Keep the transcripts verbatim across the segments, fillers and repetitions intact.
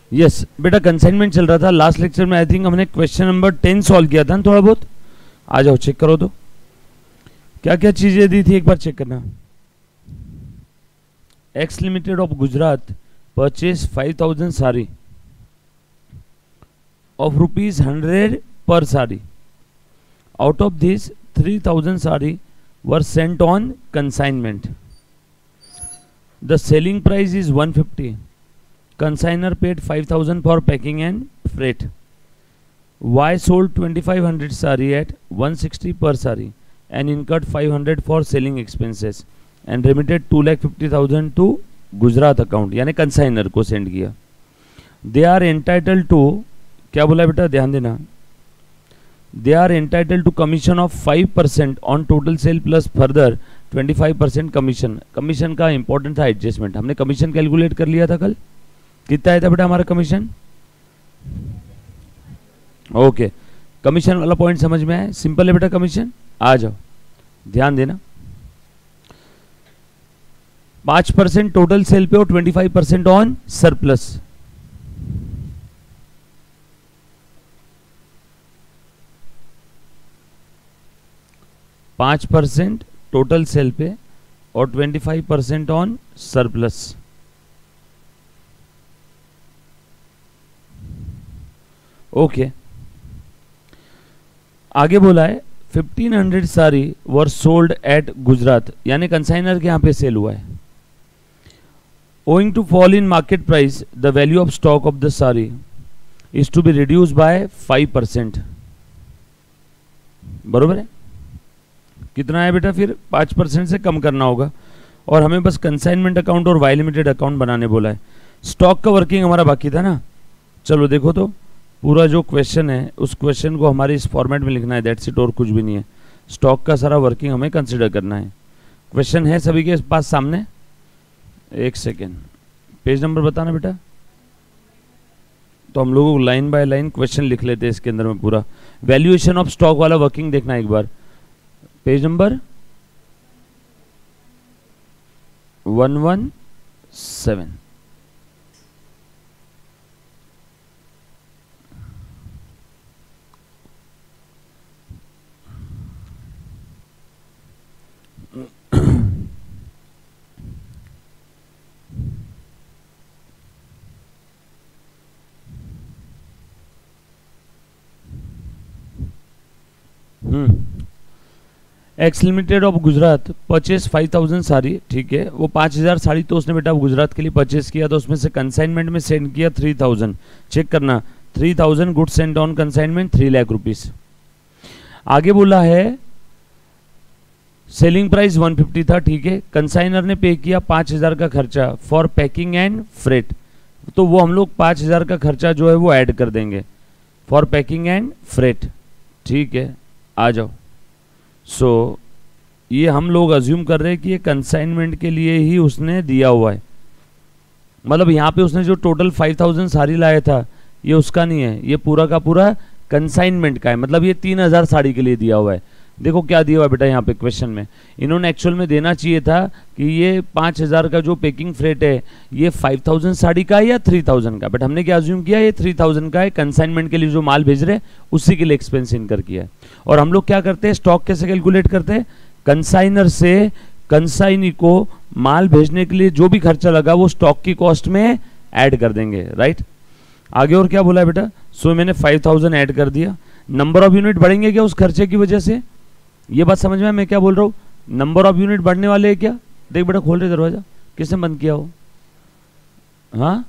Yes बेटा consignment चल रहा था लास्ट लेक्चर में। आई थिंक हमने क्वेश्चन नंबर टेन सॉल्व किया था ना थोड़ा बहुत। आ जाओ चेक करो तो क्या क्या चीजें दी थी, एक बार चेक करना। X limited of Gujarat purchase five thousand sari of rupees hundred per sari. Out of this three thousand sari were sent on consignment. The selling price is one fifty. Consigner paid five thousand for packing and freight. Y sold twenty-five hundred sari at one sixty per sari and incurred five hundred for selling expenses and remitted two lakh fifty thousand to Gujarat account, यानी consigner को send किया। They are entitled to, क्या बोला बेटा ध्यान देना, they are entitled to commission of five percent on total sale plus further twenty-five percent commission। Commission का important था एडजस्टमेंट, हमने कमीशन कैलकुलेट कर लिया था कल। कितना आया था बेटा हमारा कमीशन? ओके, कमीशन वाला पॉइंट समझ में आया? सिंपल है बेटा कमीशन। आ जाओ ध्यान देना, पांच परसेंट टोटल सेल पे और twenty five percent on surplus. पांच परसेंट टोटल सेल पे और twenty five percent on surplus. Okay okay. आगे बोला है fifteen hundred sari were sold at Gujarat, यानी कंसाइनर के यहां पे सेल हुआ है। Owing to fall in market price the value of stock of the sari is to be reduce by five percent. बरोबर है? कितना है बेटा? फिर पांच परसेंट से कम करना होगा और हमें बस कंसाइनमेंट अकाउंट और वाई लिमिटेड अकाउंट बनाने बोला है। स्टॉक का वर्किंग हमारा बाकी था ना। चलो देखो तो पूरा जो क्वेश्चन है उस क्वेश्चन को हमारे इस फॉर्मेट में लिखना है, दैट्स इट, और कुछ भी नहीं है। स्टॉक का सारा वर्किंग हमें कंसिडर करना है। क्वेश्चन है सभी के पास सामने? एक सेकेंड, पेज नंबर बताना बेटा। तो हम लोगों को लाइन बाय लाइन क्वेश्चन लिख लेते हैं इसके अंदर में पूरा। वैल्यूएशन ऑफ स्टॉक वाला वर्किंग देखना एक बार, page number one one seven. X limited of Gujarat purchase five thousand sari, ठीक है, वो पाँच हज़ार साड़ी तो उसने बेटा गुजरात के लिए परचेज किया, तो उसमें से कंसाइनमेंट में सेंड किया थ्री थाउजेंड। चेक करना, three thousand good send on consignment, three lakh rupees. आगे बोला है सेलिंग प्राइस वन फिफ्टी था, ठीक है, कंसाइनर ने पे किया पाँच हज़ार का खर्चा फॉर पैकिंग एंड फ्रेट, तो वो हम लोग पाँच हज़ार का खर्चा जो है वो ऐड कर देंगे फॉर पैकिंग एंड फ्रेट, ठीक है। आ जाओ। सो so, ये हम लोग अज्यूम कर रहे हैं कि ये कंसाइनमेंट के लिए ही उसने दिया हुआ है, मतलब यहाँ पे उसने जो टोटल फाइव थाउजेंड साड़ी लाया था ये उसका नहीं है, ये पूरा का पूरा कंसाइनमेंट का है, मतलब ये तीन हजार साड़ी के लिए दिया हुआ है। देखो क्या दिया हुआ है बेटा यहाँ पे क्वेश्चन में, इन्होंने एक्चुअल में देना चाहिए था कि ये पाँच हज़ार का जो पैकिंग फ्रेट है ये फाइव थाउजेंड साड़ी का है या थ्री थाउजेंड का, बट हमने क्या अज्यूम किया ये थ्री थाउजेंड का है। कंसाइनमेंट के लिए जो माल भेज रहे उसी के लिए एक्सपेंस इनकर किया है। और हम लोग क्या करते हैं, स्टॉक कैसे कैलकुलेट करते हैं, कंसाइनर से कंसाइनी को माल भेजने के लिए जो भी खर्चा लगा वो स्टॉक की कॉस्ट में ऐड कर देंगे, राइट। आगे और क्या बोला है बेटा, सो मैंने फाइव थाउजेंड ऐड कर दिया। नंबर ऑफ यूनिट बढ़ेंगे क्या उस खर्चे की वजह से, ये बात समझ में मैं क्या बोल रहा हूँ, नंबर ऑफ यूनिट बढ़ने वाले हैं क्या? देख बेटा खोल रहे दरवाजा, किसने बंद किया हो? हाँ,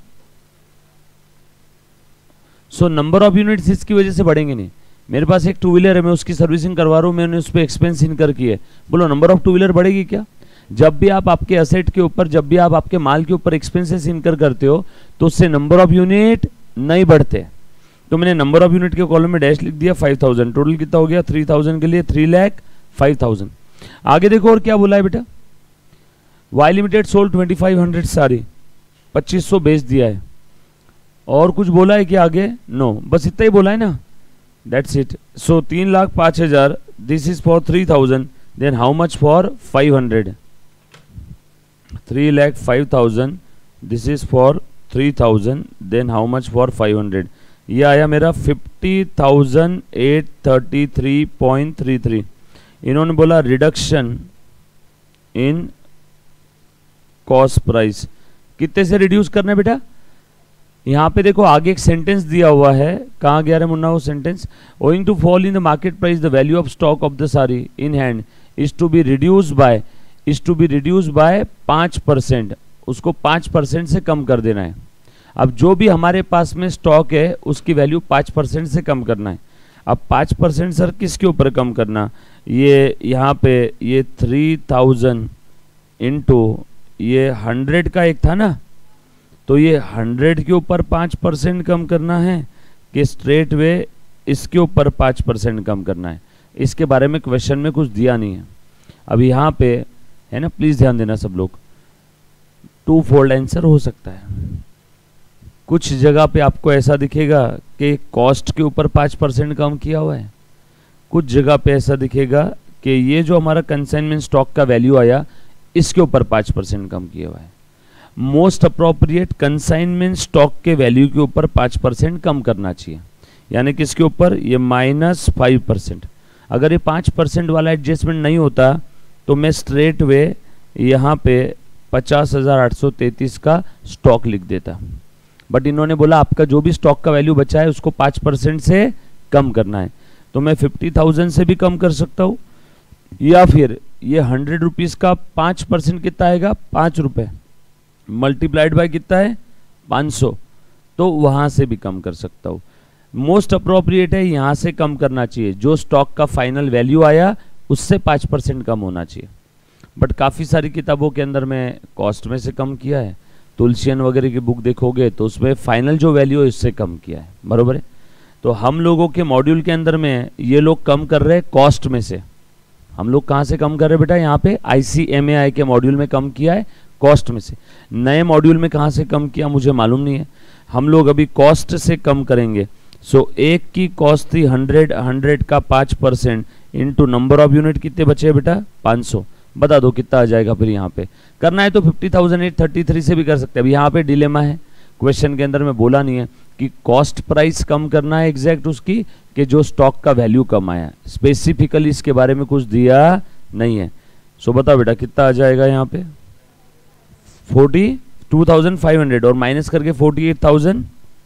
सो नंबर ऑफ यूनिट्स इसकी वजह से बढ़ेंगे नहीं। मेरे पास एक टू व्हीलर है, मैं उसकी सर्विसिंग करवा रहा हूँ, मैंने उस पर एक्सपेंस इनकर किए, बोलो नंबर ऑफ टू व्हीलर बढ़ेगी क्या? जब भी आप आपके असेट के ऊपर, जब भी आप आपके माल के ऊपर एक्सपेंसेस इनकर करते हो तो उससे नंबर ऑफ यूनिट नहीं बढ़ते। तो मैंने नंबर ऑफ यूनिट के कॉलम में डैश लिख दिया फाइव थाउजेंड, टोटल कितना हो गया थ्री थाउजेंड के लिए थ्री लाख फाइव थाउजेंड। आगे देखो और क्या बोला है बेटा, Y limited sold twenty five hundred sari, पच्चीस सौ बेच दिया है। और कुछ बोला है कि आगे? नो, बस इतना ही बोला है ना, दैट्स इट। सो तीन लाख पांच हजार, this is for three thousand, then how much for five hundred, three lakh five thousand, this is for three thousand, then how much for five hundred, ये आया मेरा fifty thousand eight thirty three point three three. इन्होंने बोला reduction in cost price, कितने से reduce करना है बेटा? यहाँ पे देखो आगे एक सेंटेंस दिया हुआ है, कहाँ गया रे मुन्ना वो sentence? Owing to fall in the market price the value of stock of the sari in hand is to be reduce by is to be reduce by पाँच परसेंट, उसको पाँच परसेंट से कम कर देना है। अब जो भी हमारे पास में स्टॉक है उसकी वैल्यू पाँच परसेंट से कम करना है। अब पाँच परसेंट सर किसके ऊपर कम करना? ये यहाँ पे ये थ्री थाउजेंड इंटू ये हंड्रेड का एक था ना, तो ये हंड्रेड के ऊपर पाँच परसेंट कम करना है कि स्ट्रेट वे इसके ऊपर पाँच परसेंट कम करना है? इसके बारे में क्वेश्चन में कुछ दिया नहीं है। अब यहाँ पे है ना, प्लीज ध्यान देना सब लोग, टू फोल्ड आंसर हो सकता है। कुछ जगह पे आपको ऐसा दिखेगा कि कॉस्ट के ऊपर पाँच परसेंट कम किया हुआ है, कुछ जगह पे ऐसा दिखेगा कि ये जो हमारा कंसाइनमेंट स्टॉक का वैल्यू आया इसके ऊपर पाँच परसेंट कम किया हुआ है। मोस्ट अप्रोप्रिएट कंसाइनमेंट स्टॉक के वैल्यू के ऊपर पाँच परसेंट कम करना चाहिए, यानी कि इसके ऊपर ये माइनस फाइव परसेंट। अगर ये पाँच परसेंट वाला एडजस्टमेंट नहीं होता तो मैं स्ट्रेट वे यहाँ पे पचास हजार आठ सौ तैतीस का स्टॉक लिख देता, बट इन्होंने बोला आपका जो भी स्टॉक का वैल्यू बचा है उसको पाँच परसेंट से कम करना है, तो मैं फिफ्टी थाउजेंड से भी कम कर सकता हूँ, या फिर ये हंड्रेड रुपीज़ का पाँच परसेंट कितना आएगा? पाँच रुपये मल्टीप्लाइड बाय कितना है? पाँच सौ, तो वहाँ से भी कम कर सकता हूँ। मोस्ट अप्रोप्रिएट है यहाँ से कम करना चाहिए, जो स्टॉक का फाइनल वैल्यू आया उससे पाँच परसेंट कम होना चाहिए। बट काफ़ी सारी किताबों के अंदर में कॉस्ट में से कम किया है, तुलसियन वगैरह की बुक देखोगे तो उसमें फाइनल जो वैल्यू है उससे कम किया है, बरोबर है। तो हम लोगों के मॉड्यूल के अंदर में ये लोग कम कर रहे हैं कॉस्ट में से। हम लोग कहाँ से कम कर रहे हैं बेटा? यहाँ पे आईसीएमएआई के मॉड्यूल में कम किया है कॉस्ट में से। नए मॉड्यूल में कहाँ से कम किया मुझे मालूम नहीं है, हम लोग अभी कॉस्ट से कम करेंगे। सो एक की कॉस्ट थी हंड्रेड, हंड्रेड का पाँच percent into number of unit कितने बचे बेटा? पाँच सौ। बता दो कितना आ जाएगा फिर यहाँ पे। करना है तो fifty thousand eight thirty three से भी कर सकते हैं। अभी यहाँ पे डिलेमा है, क्वेश्चन के अंदर में बोला नहीं है कि कॉस्ट प्राइस कम करना है एग्जैक्ट उसकी, कि जो स्टॉक का वैल्यू कम आया, स्पेसिफिकली इसके बारे में कुछ दिया नहीं है। सो बताओ बेटा कितना आ जाएगा यहाँ पे? Forty two thousand five hundred और माइनस करके forty eight thousand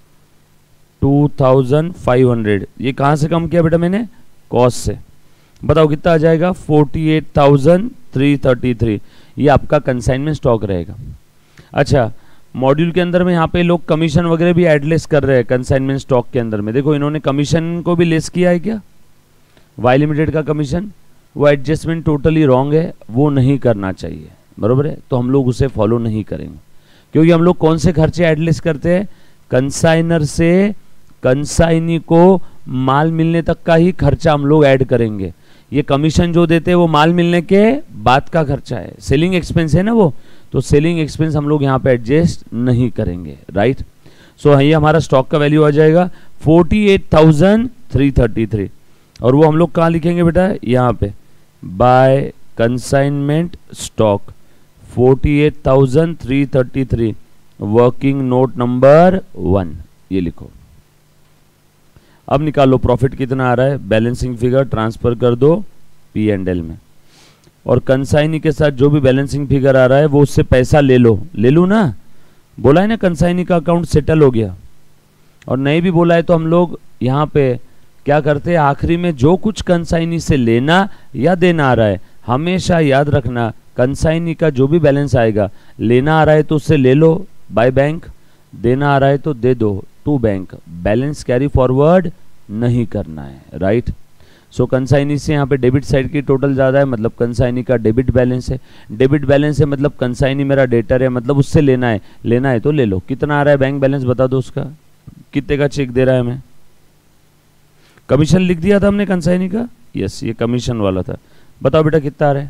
two thousand five hundred, ये कहाँ से कम किया बेटा मैंने? कॉस्ट से। बताओ कितना आ जाएगा? Forty eight thousand three thirty three. ये आपका कंसाइनमेंट स्टॉक रहेगा। अच्छा, मॉड्यूल के अंदर में यहाँ पे लोग कमीशन वगैरह भी एडलेस कर रहे हैं कंसाइनमेंट स्टॉक के अंदर में। देखो इन्होंने कमीशन को भी लेस किया है क्या? वाई लिमिटेड का कमीशन, वो एडजस्टमेंट टोटली रॉन्ग है, वो नहीं करना चाहिए, बरोबर है। तो हम लोग उसे फॉलो नहीं करेंगे, क्योंकि हम लोग कौन से खर्चे एडलेस करते हैं? कंसाइनर से कंसाइनी को माल मिलने तक का ही खर्चा हम लोग ऐड करेंगे। ये कमीशन जो देते हैं वो माल मिलने के बाद का खर्चा है, सेलिंग एक्सपेंस है ना वो, तो सेलिंग एक्सपेंस हम लोग यहाँ पे एडजस्ट नहीं करेंगे, राइट। सो ये हमारा स्टॉक का वैल्यू आ जाएगा forty eight thousand three thirty three, और वो हम लोग कहाँ लिखेंगे बेटा? यहाँ पे by consignment stock forty eight thousand three thirty three, working note number one, ये लिखो। अब निकालो प्रॉफिट कितना आ रहा है, बैलेंसिंग फिगर ट्रांसफर कर दो पी एंड एल में, और कंसाइनी के साथ जो भी बैलेंसिंग फिगर आ रहा है वो उससे पैसा ले लो। ले लूँ ना, बोला है ना कंसाइनी का अकाउंट सेटल हो गया, और नहीं भी बोला है तो हम लोग यहाँ पे क्या करते हैं, आखिरी में जो कुछ कंसाइनी से लेना या देना आ रहा है, हमेशा याद रखना कंसाइनी का जो भी बैलेंस आएगा, लेना आ रहा है तो उससे ले लो बाय बैंक, देना आ रहा है तो दे दो to bank, balance carry forward नहीं करना है, राइट। सो कंसाइनी से यहाँ पे डेबिट साइड की टोटल ज़्यादा है, मतलब कंसाइनी का डेबिट बैलेंस है। डेबिट बैलेंस है मतलब कंसाइनी मेरा डेटर है, मतलब उससे लेना है, लेना है तो ले लो। कितना आ रहा है बैंक बैलेंस बता दो, उसका कितने का चेक दे रहा है हमें? कमीशन लिख दिया था हमने कंसाइनी का, यस ये कमीशन वाला था। बताओ बेटा कितना आ रहा है,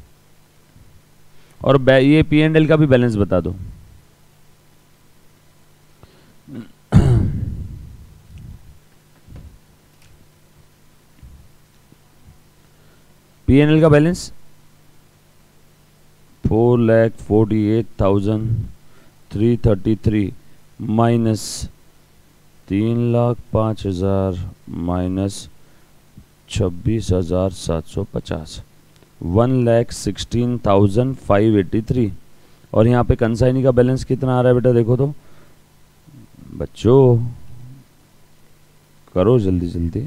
और ये पी एंड एल का भी बैलेंस बता दो। पी एन एल का balance four lakh forty eight thousand three thirty three minus तीन लाख पाँच हजार माइनस छब्बीस हजार सात सौ पचास, one lakh sixteen thousand five eighty three. और यहाँ पे कंसाइनी का बैलेंस कितना आ रहा है बेटा, देखो तो बच्चों, करो जल्दी जल्दी।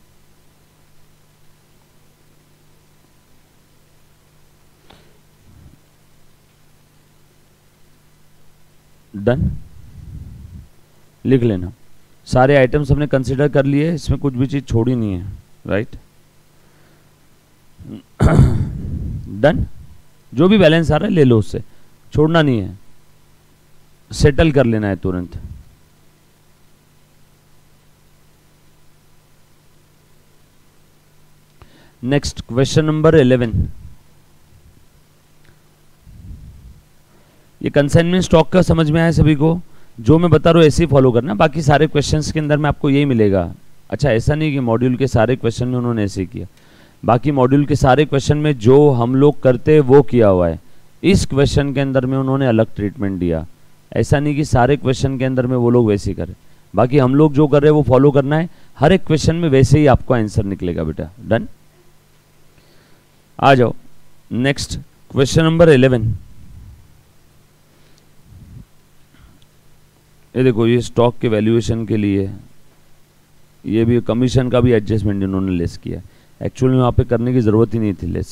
डन, लिख लेना। सारे आइटम्स हमने कंसीडर कर लिए, इसमें कुछ भी चीज छोड़ी नहीं है, राइट। डन, जो भी बैलेंस आ रहा है ले लो, उससे छोड़ना नहीं है, सेटल कर लेना है तुरंत। Next question number eleven. ये कंसाइनमेंट स्टॉक का समझ में आया सभी को? जो मैं बता रहा हूँ ऐसे ही फॉलो करना, बाकी सारे क्वेश्चंस के अंदर में आपको यही मिलेगा। अच्छा, ऐसा नहीं कि मॉड्यूल के सारे क्वेश्चन में उन्होंने ऐसे किया, बाकी मॉड्यूल के सारे क्वेश्चन में जो हम लोग करते वो किया हुआ है। इस क्वेश्चन के अंदर में उन्होंने अलग ट्रीटमेंट दिया। ऐसा नहीं कि सारे क्वेश्चन के अंदर में वो लोग वैसे ही करें, बाकी हम लोग जो कर रहे हैं वो फॉलो करना है। हर एक क्वेश्चन में वैसे ही आपको आंसर निकलेगा बेटा। डन, आ जाओ नेक्स्ट क्वेश्चन नंबर इलेवन। ये देखो, ये स्टॉक के वैल्यूएशन के लिए ये भी कमीशन का भी एडजस्टमेंट इन्होंने लेस किया। एक्चुअली में वहां पे करने की जरूरत ही नहीं थी लेस।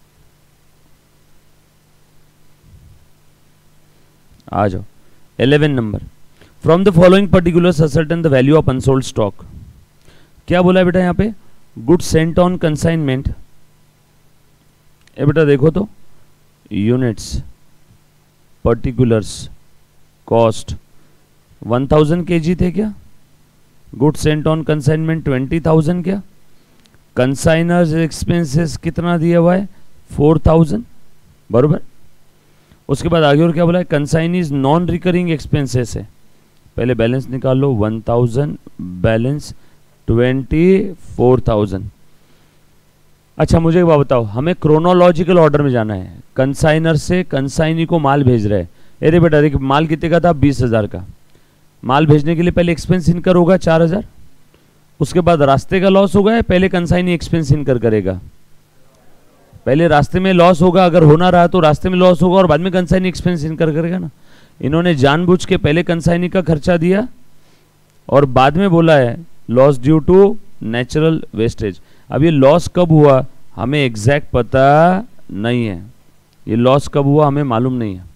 आ जाओ eleven number. From the following particulars ascertain the value of unsold stock. क्या बोला है बेटा यहाँ पे? Goods sent on consignment. ये बेटा देखो तो, units, particulars, cost one thousand K G थे क्या? Good sent on consignment twenty thousand क्या? कंसाइनर्स एक्सपेंसेस कितना दिया हुआ है? फोर थाउजेंड, बरोबर। उसके बाद आगे और क्या बोला है? कंसाइनीज नॉन रिकरिंग एक्सपेंसेस है। पहले बैलेंस निकाल लो, one thousand balance twenty four thousand. अच्छा मुझे एक बात बताओ, हमें क्रोनोलॉजिकल ऑर्डर में जाना है। कंसाइनर से कंसाइनी को माल भेज रहे हैं। अरे बेटा देख, माल कितने का था? बीस हजार का। माल भेजने के लिए पहले एक्सपेंस इनकर होगा चार हजार, उसके बाद रास्ते का लॉस होगा या पहले कंसाइनी एक्सपेंस इनकर करेगा? पहले रास्ते में लॉस होगा, अगर होना रहा तो रास्ते में लॉस होगा और बाद में कंसाइनी एक्सपेंस इनकर करेगा ना। इन्होंने जानबूझ के पहले कंसाइनी का खर्चा दिया और बाद में बोला है loss due to natural wastage. अब ये लॉस कब हुआ हमें एग्जैक्ट पता नहीं है, ये लॉस कब हुआ हमें मालूम नहीं है,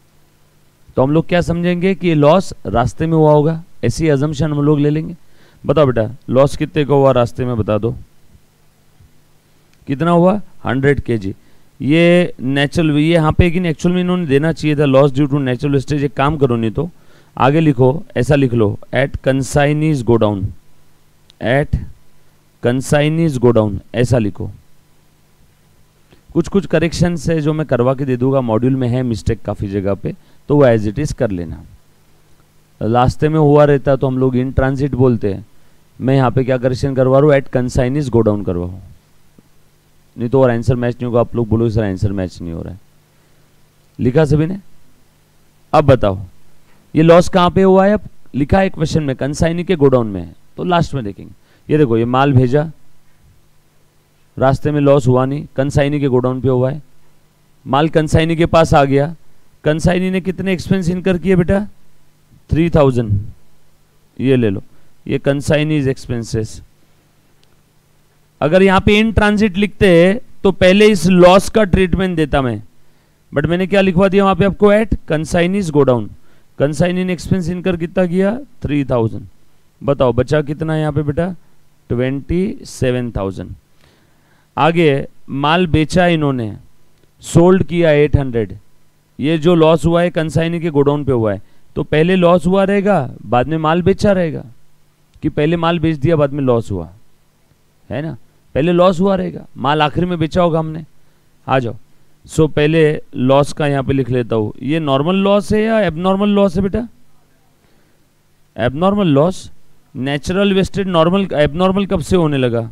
तो हम लोग क्या समझेंगे कि ये लॉस रास्ते में हुआ होगा, ऐसी अजम्पशन हम लोग ले लेंगे। बताओ बेटा लॉस कितने का हुआ रास्ते में, बता दो कितना हुआ? हंड्रेड के जी। ये नेचुरल, ये यहाँ पे लेकिन एक्चुअल में इन्होंने देना चाहिए था loss due to natural wastage. एक काम करो, नहीं तो आगे लिखो, ऐसा लिख लो, at consignee's godown, at consignee's godown, ऐसा लिखो। कुछ कुछ करेक्शन है जो मैं करवा के दे दूंगा, मॉड्यूल में है मिस्टेक काफ़ी जगह पे, तो वो एज इट इज़ कर लेना। रास्ते में हुआ रहता तो हम लोग इन ट्रांजिट बोलते हैं। मैं यहाँ पे क्या करेक्शन करवा रहा हूँ? एट कंसाइनीज गो डाउन करवाओ, नहीं तो और आंसर मैच नहीं होगा। आप लोग बोलो सर आंसर मैच नहीं हो रहा है। लिखा सभी ने? अब बताओ ये लॉस कहाँ पे हुआ है? अब लिखा है क्वेश्चन में कंसाइनी के गोडाउन में है, तो लास्ट में देखेंगे। ये देखो, ये माल भेजा, रास्ते में लॉस हुआ नहीं, कंसाइनी के गोडाउन पे हुआ है। माल कंसाइनी के पास आ गया, कंसाइनी ने कितने एक्सपेंस इनकर किए बेटा? Three thousand. ये ले लो, ये कंसाइनीज एक्सपेंसेस। अगर यहाँ पे इन ट्रांजिट लिखते तो पहले इस लॉस का ट्रीटमेंट देता मैं, बट मैंने क्या लिखवा दिया वहां पे आपको? At consignee's godown. Consignee ने एक्सपेंस इनकर कितना किया? Three thousand. बताओ बचा कितना है यहाँ पे बेटा? Twenty seven thousand. आगे माल बेचा इन्होंने, सोल्ड किया एट हंड्रेड। ये जो लॉस हुआ है कंसाइनी के गोडाउन पे हुआ है, तो पहले लॉस हुआ रहेगा बाद में माल बेचा रहेगा, कि पहले माल बेच दिया बाद में लॉस हुआ है ना? पहले लॉस हुआ रहेगा, माल आखिर में बेचा होगा हमने। आ जाओ, सो पहले लॉस का यहाँ पे लिख लेता हूँ। ये नॉर्मल लॉस है या एबनॉर्मल लॉस है बेटा? Abnormal loss. Natural wastage normal, abnormal कब से होने लगा?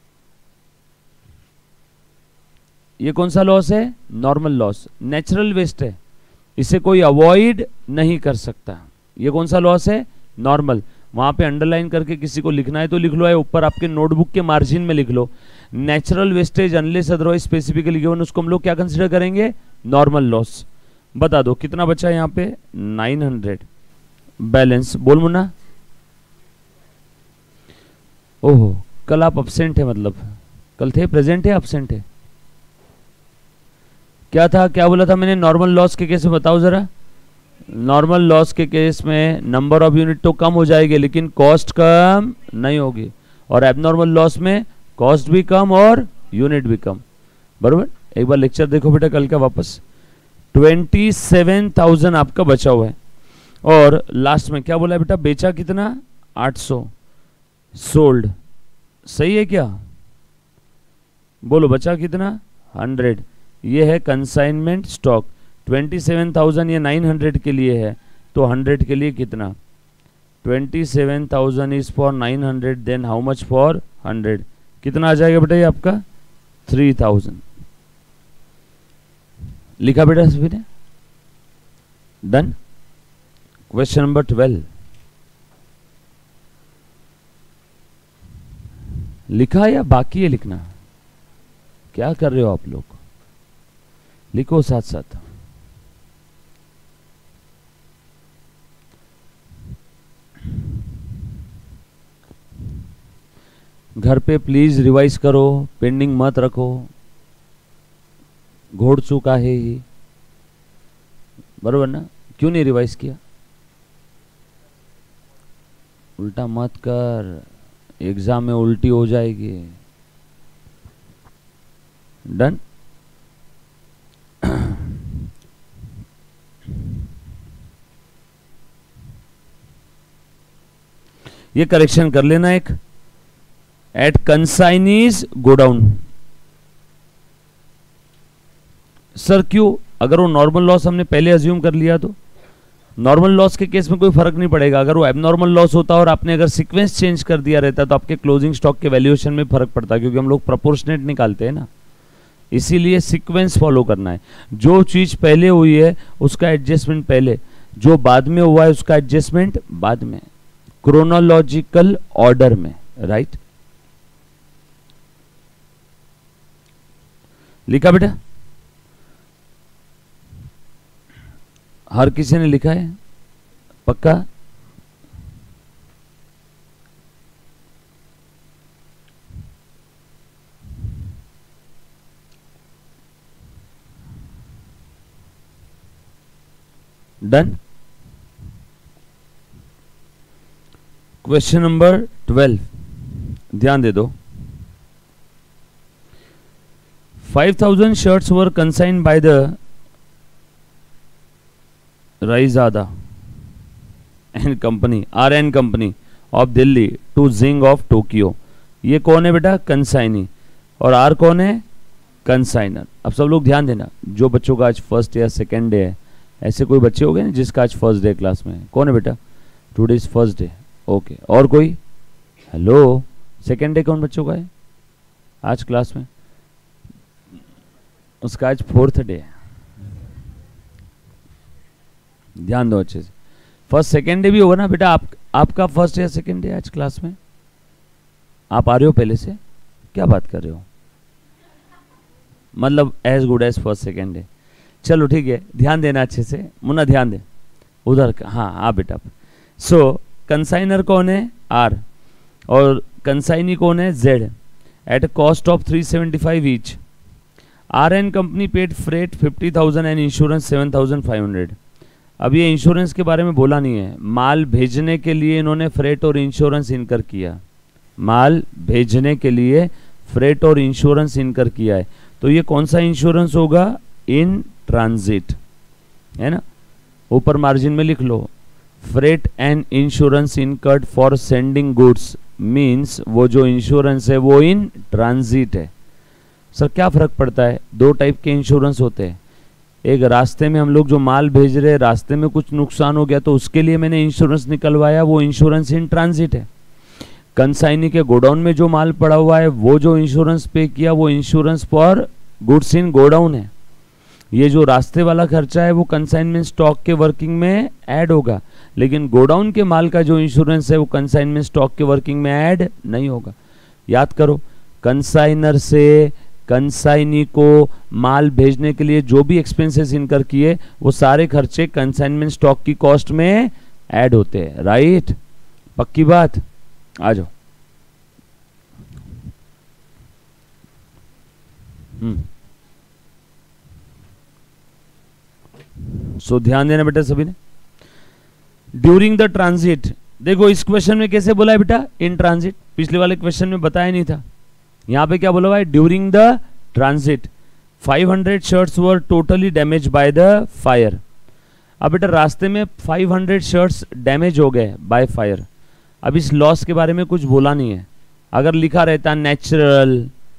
ये कौन सा लॉस है? Normal loss. नेचुरल वेस्ट है, इसे कोई अवॉइड नहीं कर सकता, ये कौन सा लॉस है? नॉर्मल। वहां पे अंडरलाइन करके किसी को लिखना है तो लिख लो, है ऊपर आपके नोटबुक के मार्जिन में लिख लो। Natural wastage unless otherwise specifically given, उसको हम लोग क्या कंसीडर करेंगे? Normal loss. बता दो कितना बचा है यहाँ पे? Nine hundred. बैलेंस बोल मुन्ना। ओहो, कल आप अब्सेंट है, मतलब कल थे? प्रेजेंट है, अब्सेंट है? क्या था, क्या बोला था मैंने? नॉर्मल लॉस के केस में बताओ जरा। नॉर्मल लॉस के केस में नंबर ऑफ यूनिट तो कम हो जाएगी लेकिन कॉस्ट कम नहीं होगी, और एबनॉर्मल लॉस में कॉस्ट भी कम और यूनिट भी कम। बरोबर। एक बार लेक्चर देखो बेटा कल का वापस। ट्वेंटी सेवन थाउजेंड आपका बचा हुआ है, और लास्ट में क्या बोला बेटा? बेचा कितना? आठ सौ। सोल्ड, सही है क्या? बोलो बचा कितना? हंड्रेड। ये है consignment stock. Twenty seven thousand ये नाइन हंड्रेड के लिए है, तो हंड्रेड के लिए कितना? Twenty seven thousand is for nine hundred, then how much for hundred? कितना आ जाएगा बेटा ये आपका? Three thousand. लिखा बेटा सभी ने? डन। क्वेश्चन नंबर ट्वेल्व लिखा या बाकी है लिखना? क्या कर रहे हो आप लोग? लिखो साथ साथ। घर पे प्लीज रिवाइज करो, पेंडिंग मत रखो। घोड़ चुका है ही, बरोबर ना? क्यों नहीं रिवाइज किया? उल्टा मत कर, एग्जाम में उल्टी हो जाएगी। डन। ये करेक्शन कर लेना एक। Eight consignee's godown. सर क्यों? अगर वो नॉर्मल लॉस हमने पहले अज्यूम कर लिया तो नॉर्मल लॉस के केस में कोई फर्क नहीं पड़ेगा। अगर वो एबनॉर्मल लॉस होता और आपने अगर सीक्वेंस चेंज कर दिया रहता तो आपके क्लोजिंग स्टॉक के वैल्यूएशन में फर्क पड़ता, क्योंकि हम लोग प्रोपोर्शनेट निकालते हैं ना, इसीलिए सीक्वेंस फॉलो करना है। जो चीज पहले हुई है उसका एडजस्टमेंट पहले, जो बाद में हुआ है उसका एडजस्टमेंट बाद में, क्रोनोलॉजिकल ऑर्डर में। राइट, लिखा बेटा? हर किसी ने लिखा है? पक्का? डन। क्वेश्चन नंबर ट्वेल्व, ध्यान दे दो। five thousand shirts were consigned by the Raizada and company, R N company of Delhi to Zing of Tokyo। ये कौन है बेटा? कंसाइनी। और आर कौन है? कंसाइनर। अब सब लोग ध्यान देना, जो बच्चों का आज फर्स्ट या सेकेंड डे है, ऐसे कोई बच्चे हो गए ना जिसका आज फर्स्ट डे क्लास में है? कौन है बेटा? Today is first day. Okay, और कोई? हेलो, सेकेंड डे कौन बच्चों का है आज क्लास में? उसका आज फोर्थ डे है। ध्यान दो अच्छे से। फर्स्ट सेकेंड डे भी होगा ना बेटा? आप आपका फर्स्ट या सेकेंड डे आज क्लास में? आप आ रहे हो पहले से? क्या बात कर रहे हो? मतलब as good as first second day. चलो ठीक है, ध्यान देना अच्छे से। मुन्ना ध्यान दे उधर का। हाँ हाँ बेटा। सो कंसाइनर कौन है? आर। और कंसाइनी कौन है? Z. At cost of three seventy five each. R N company paid freight fifty thousand and insurance seven thousand five hundred. अब ये इंश्योरेंस के बारे में बोला नहीं है। माल भेजने के लिए इन्होंने फ्रेट और इंश्योरेंस इनकर किया। माल भेजने के लिए फ्रेट और इंश्योरेंस इनकर किया है, तो ये कौन सा इंश्योरेंस होगा? इन ट्रांजिट, है ना? ऊपर मार्जिन में लिख लो, freight and insurance incurred for sending goods, means वो जो इंश्योरेंस है वो इन ट्रांजिट है। सर क्या फर्क पड़ता है? दो टाइप के इंश्योरेंस होते हैं। एक, रास्ते में हम लोग जो माल भेज रहे हैं, रास्ते में कुछ नुकसान हो गया तो उसके लिए मैंने इंश्योरेंस निकलवाया, वो इंश्योरेंस इन ट्रांजिट है। कंसाइनी के गोडाउन में जो माल पड़ा हुआ है वो जो इंश्योरेंस पे किया वो insurance for goods in godown है। ये जो रास्ते वाला खर्चा है वो कंसाइनमेंट स्टॉक के वर्किंग में ऐड होगा, लेकिन गोडाउन के माल का जो इंश्योरेंस है वो कंसाइनमेंट स्टॉक के वर्किंग में ऐड नहीं होगा। याद करो, कंसाइनर से कंसाइनी को माल भेजने के लिए जो भी एक्सपेंसेस इनकर किए वो सारे खर्चे कंसाइनमेंट स्टॉक की कॉस्ट में ऐड होते हैं। राइट, पक्की बात। आ जाओ। हम्म सो ध्यान देना बेटा सभी ने। ड्यूरिंग द ट्रांजिट, देखो इस क्वेश्चन में कैसे बोला है बेटा, इन ट्रांजिट। पिछले वाले क्वेश्चन में बताया नहीं था, यहां पे क्या बोला हुआ है, during the transit five hundred shirts were totally damage by the fire. अब बेटा रास्ते में फाइव हंड्रेड शर्ट्स डैमेज हो गए बाय फायर। अब इस लॉस के बारे में कुछ बोला नहीं है। अगर लिखा रहता नेचुरल,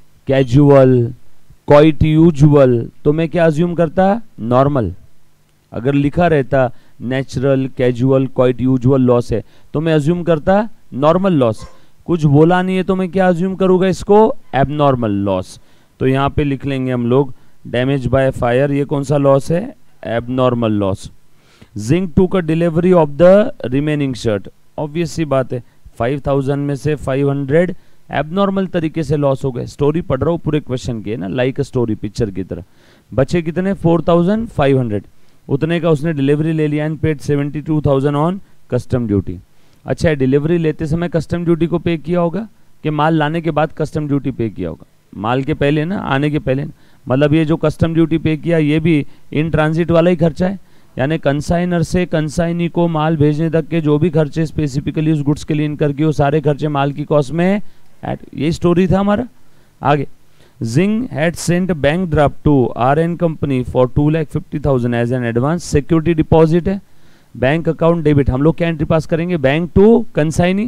कैजुअल, क्वाइट यूजुअल, तो मैं क्या अज्यूम करता, नॉर्मल। अगर लिखा रहता natural, casual, quite usual loss है तो मैं अज्यूम करता नॉर्मल लॉस। कुछ बोला नहीं है तो मैं क्या अज्यूम करूंगा, इसको एबनॉर्मल लॉस। तो यहाँ पे लिख लेंगे हम लोग डैमेज बाय फायर, ये कौन सा लॉस है, एबनॉर्मल लॉस। जिंक टू का delivery of the remaining shirt, obvious सी बात है, फाइव थाउजेंड में से फाइव हंड्रेड एबनॉर्मल तरीके से लॉस हो गए। स्टोरी पढ़ रहा हूँ पूरे क्वेश्चन की ना, लाइक अ स्टोरी पिक्चर की तरह। बचे कितने, फोर थाउजेंड फाइव हंड्रेड, उतने का उसने डिलीवरी ले लिया and paid seventy two thousand on custom duty. अच्छा, डिलीवरी लेते समय कस्टम ड्यूटी को पे किया होगा कि माल लाने के बाद कस्टम ड्यूटी पे किया होगा, माल के पहले ना, आने के पहले ना। मतलब ये जो कस्टम ड्यूटी पे किया ये भी इन ट्रांजिट वाला ही खर्चा है, यानी कंसाइनर से कंसाइनी को माल भेजने तक के जो भी खर्चे स्पेसिफिकली उस गुड्स के लिए इनकर किए वो सारे खर्चे माल की कॉस्ट में ऐड। ये स्टोरी था हमारा। आगे, Zing had sent bank draft to R N company for two lakh fifty thousand as an advance security deposit है, बैंक अकाउंट डेबिट। हम लोग क्या एंट्री पास करेंगे, बैंक टू कंसाइनी।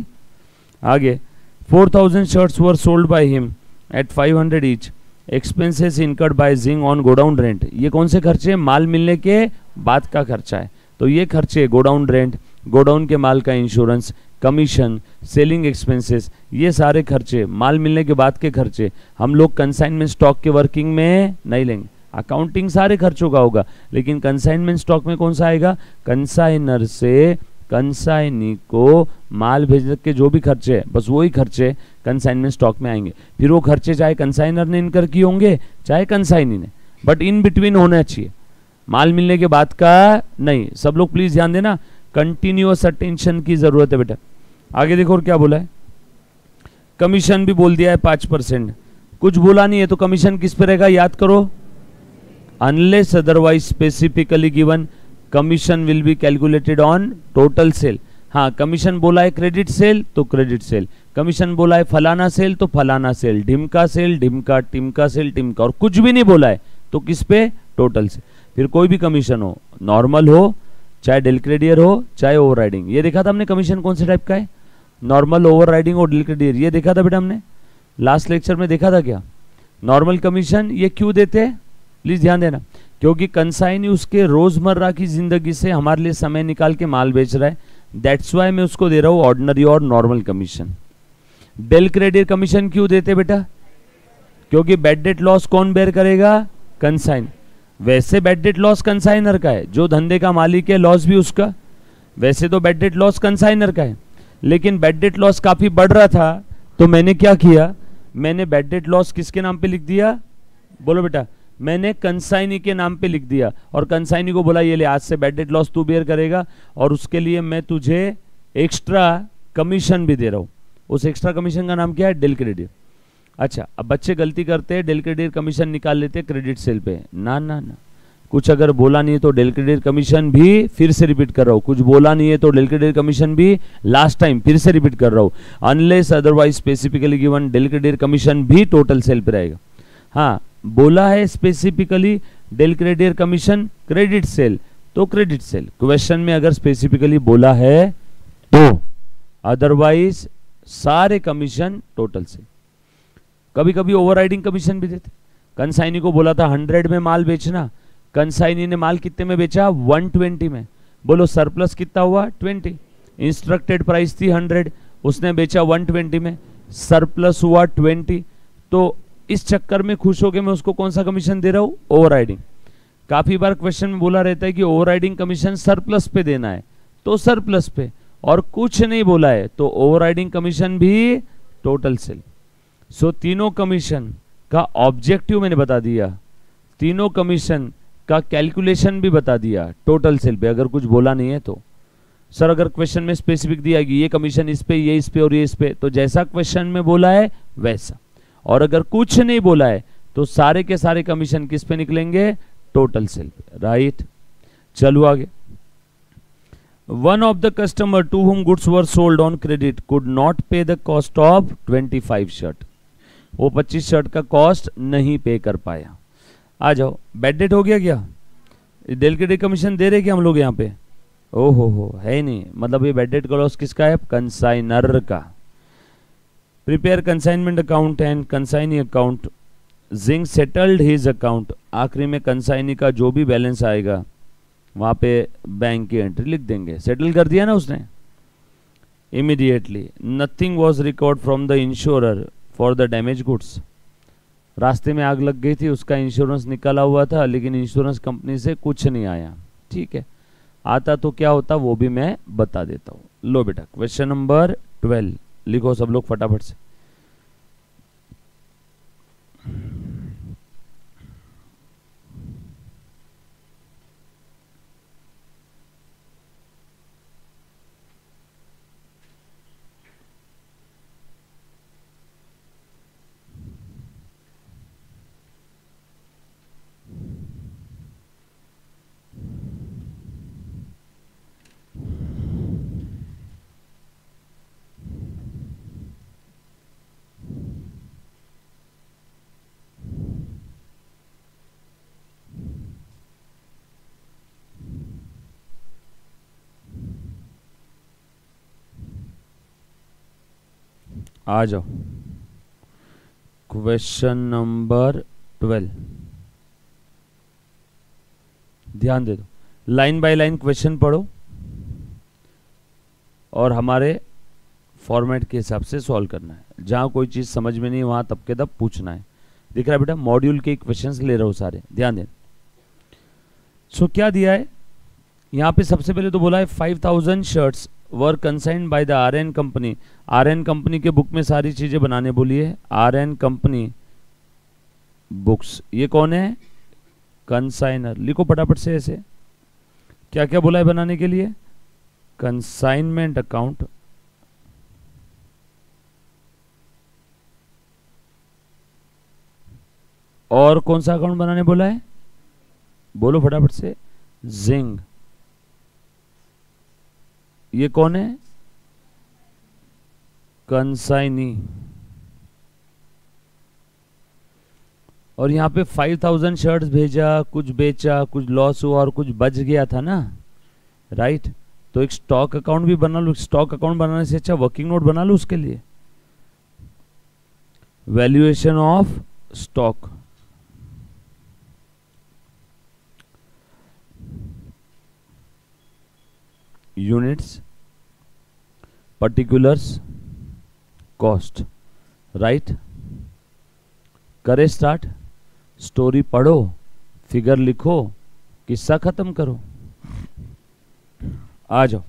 आगे, four thousand shirts were sold by him at five hundred each, expenses incurred by Zing on godown rent. ये कौन से खर्चे, माल मिलने के बाद का खर्चा है, तो ये खर्चे गोडाउन रेंट, गोडाउन के माल का इंश्योरेंस, कमीशन, सेलिंग एक्सपेंसेस, ये सारे खर्चे माल मिलने के बाद के खर्चे हम लोग कंसाइनमेंट स्टॉक के वर्किंग में नहीं लेंगे। अकाउंटिंग सारे खर्चों का होगा, लेकिन कंसाइनमेंट स्टॉक में कौन सा आएगा, कंसाइनर से कंसाइनी को माल भेजने के जो भी खर्चे हैं बस वही खर्चे कंसाइनमेंट स्टॉक में आएंगे। फिर वो खर्चे चाहे कंसाइनर ने इनकर किए होंगे चाहे कंसाइनी ने, बट इन बिटवीन होना चाहिए, माल मिलने के बाद का नहीं। सब लोग प्लीज ध्यान देना, कंटिन्यूअस अटेंशन की जरूरत है बेटा। आगे देखो और क्या बोला है, कमीशन भी बोल दिया है पांच परसेंट, कुछ बोला नहीं है तो कमीशन किस पे रहेगा, याद करो, unless otherwise specifically given commission will be calculated on total sale. हाँ, कमीशन बोला है क्रेडिट सेल तो क्रेडिट सेल, कमीशन बोला है फलाना सेल तो फलाना सेल, ढिमका सेल ढिमका, टिमका सेल टिमका, और कुछ भी नहीं बोला है तो किस पे, टोटल से। फिर कोई भी कमीशन हो, नॉर्मल हो चाहे डेलक्रेडियर हो चाहे ओवरराइडिंग। ये देखा था हमने कमीशन कौन से टाइप का है, नॉर्मल, ओवरराइडिंग और डेलक्रेडियर। ये देखा था बेटा हमने लास्ट लेक्चर में, देखा था क्या। नॉर्मल कमीशन ये क्यों देते हैं, प्लीज ध्यान देना, क्योंकि कंसाइनी उसके रोजमर्रा की जिंदगी से हमारे लिए समय निकाल के माल बेच रहा है, दैट्स वाई मैं उसको दे रहा हूं ऑर्डिनरी और नॉर्मल कमीशन। डेलक्रेडियर कमीशन क्यों देते बेटा, क्योंकि बैड डेट लॉस कौन बेयर करेगा, कंसाइन। वैसे बैड डेट लॉस कंसाइनर का है, जो धंधे का मालिक है लॉस भी उसका। वैसे तो बैड डेट लॉस कंसाइनर का है, लेकिन बैड डेट लॉस काफी बढ़ रहा था तो मैंने क्या किया, मैंने बैड डेट लॉस किसके नाम पे लिख दिया, बोलो बेटा, मैंने कंसाइनी के नाम पे लिख दिया और कंसाइनी को बोला ये ले आज से बैड डेट लॉस तू बेयर करेगा और उसके लिए मैं तुझे एक्स्ट्रा कमीशन भी दे रहा हूं। उस एक्स्ट्रा कमीशन का नाम क्या है, डेलक्रेडियर। अच्छा, अब बच्चे गलती करते हैं, डेलक्रेडियर कमीशन निकाल लेते हैं क्रेडिट सेल पे। ना ना ना, कुछ अगर बोला नहीं है तो डेलक्रेडियर कमीशन भी फिर से रिपीट कर रहा हूं, कुछ बोला नहीं है तो डेलक्रेडियर कमीशन भी लास्ट टाइम फिर से रिपीट कर रहा हूं, unless otherwise specifically given del credere commission भी टोटल सेल पे रहेगा। हाँ, बोला है specifically del credere commission credit sale तो क्रेडिट सेल, क्वेश्चन में अगर स्पेसिफिकली बोला है तो, अदरवाइज सारे कमीशन टोटल सेल। कभी कभी ओवरराइडिंग कमीशन भी देते। कंसाइनी को बोला था हंड्रेड में माल बेचना, कंसाइनी ने माल कितने में बेचा, वन ट्वेंटी में। बोलो सरप्लस कितना हुआ, ट्वेंटी। इंस्ट्रक्टेड प्राइस थी हंड्रेड, उसने बेचा वन ट्वेंटी में, सरप्लस हुआ ट्वेंटी। तो इस चक्कर में खुश होकर मैं उसको कौन सा कमीशन दे रहा हूं, ओवरराइडिंग। काफी बार क्वेश्चन में बोला रहता है कि ओवरराइडिंग कमीशन सरप्लस पे देना है, तो सरप्लस पे, और कुछ नहीं बोला है तो ओवरराइडिंग कमीशन भी टोटल सेल। सो तीनों कमीशन का ऑब्जेक्टिव मैंने बता दिया, तीनों कमीशन का कैलकुलेशन भी बता दिया टोटल सेल पे, अगर कुछ बोला नहीं है तो। सर अगर क्वेश्चन में स्पेसिफिक दिया कि ये कमीशन इस पे, ये इस पे और ये इस पे, तो जैसा क्वेश्चन में बोला है वैसा। और अगर कुछ नहीं बोला है तो सारे के सारे कमीशन किस पे निकलेंगे, टोटल सेल पे, राइट। चलो आगे। One of the customer to whom goods were sold on credit could not pay the cost of twenty five shirt. वो पच्चीस शर्ट का कॉस्ट नहीं पे कर पाया। आ जाओ, बैड डेट हो गया क्या? डेल के डे कमीशन दे रहे क्या हम लोग यहाँ पे? ओहो हो, है नहीं, मतलब ये बैड डेट का लॉस किसका है? कंसाइनर का। Prepare consignment account and consignee account. Zing settled his account. आखिरी में कंसाइनी का जो भी बैलेंस आएगा वहां पे बैंक की एंट्री लिख देंगे। सेटल कर दिया ना उसने immediately. Nothing was record from the insurer for the damage goods. रास्ते में आग लग गई थी, उसका इंश्योरेंस निकाला हुआ था, लेकिन इंश्योरेंस कंपनी से कुछ नहीं आया। ठीक है, आता तो क्या होता वो भी मैं बता देता हूँ। लो बेटा, क्वेश्चन नंबर ट्वेल्व लिखो सब लोग फटाफट से। आ जाओ, क्वेश्चन नंबर ट्वेल्व। ध्यान दे दो, लाइन बाय लाइन क्वेश्चन पढ़ो और हमारे फॉर्मेट के हिसाब से सॉल्व करना है। जहां कोई चीज समझ में नहीं वहां तब के तब पूछना है। दिख रहा है बेटा, मॉड्यूल के क्वेश्चंस ले रहा हूं सारे, ध्यान देना। सो क्या दिया है यहाँ पे? सबसे पहले तो बोला है five thousand shirts were consigned by the R N company. R N company के बुक में सारी चीजें बनाने बोली है। आर एन कंपनी बुक्स, ये कौन है? कंसाइनर। लिखो फटाफट से ऐसे, क्या क्या बोला है बनाने के लिए? कंसाइनमेंट अकाउंट, और कौन सा अकाउंट बनाने बोला है? बोलो फटाफट से। जिंग। ये कौन है? कंसाइनी। और यहाँ पे फाइव थाउजेंड शर्ट्स भेजा, कुछ बेचा, कुछ लॉस हुआ और कुछ बच गया था ना, राइट। तो एक स्टॉक अकाउंट भी बना लो। स्टॉक अकाउंट बनाने से अच्छा वर्किंग नोट बना लो उसके लिए। Valuation of stock, units, particulars, cost, right. करे स्टार्ट। स्टोरी पढ़ो, फिगर लिखो, किस्सा खत्म करो। आ जाओ।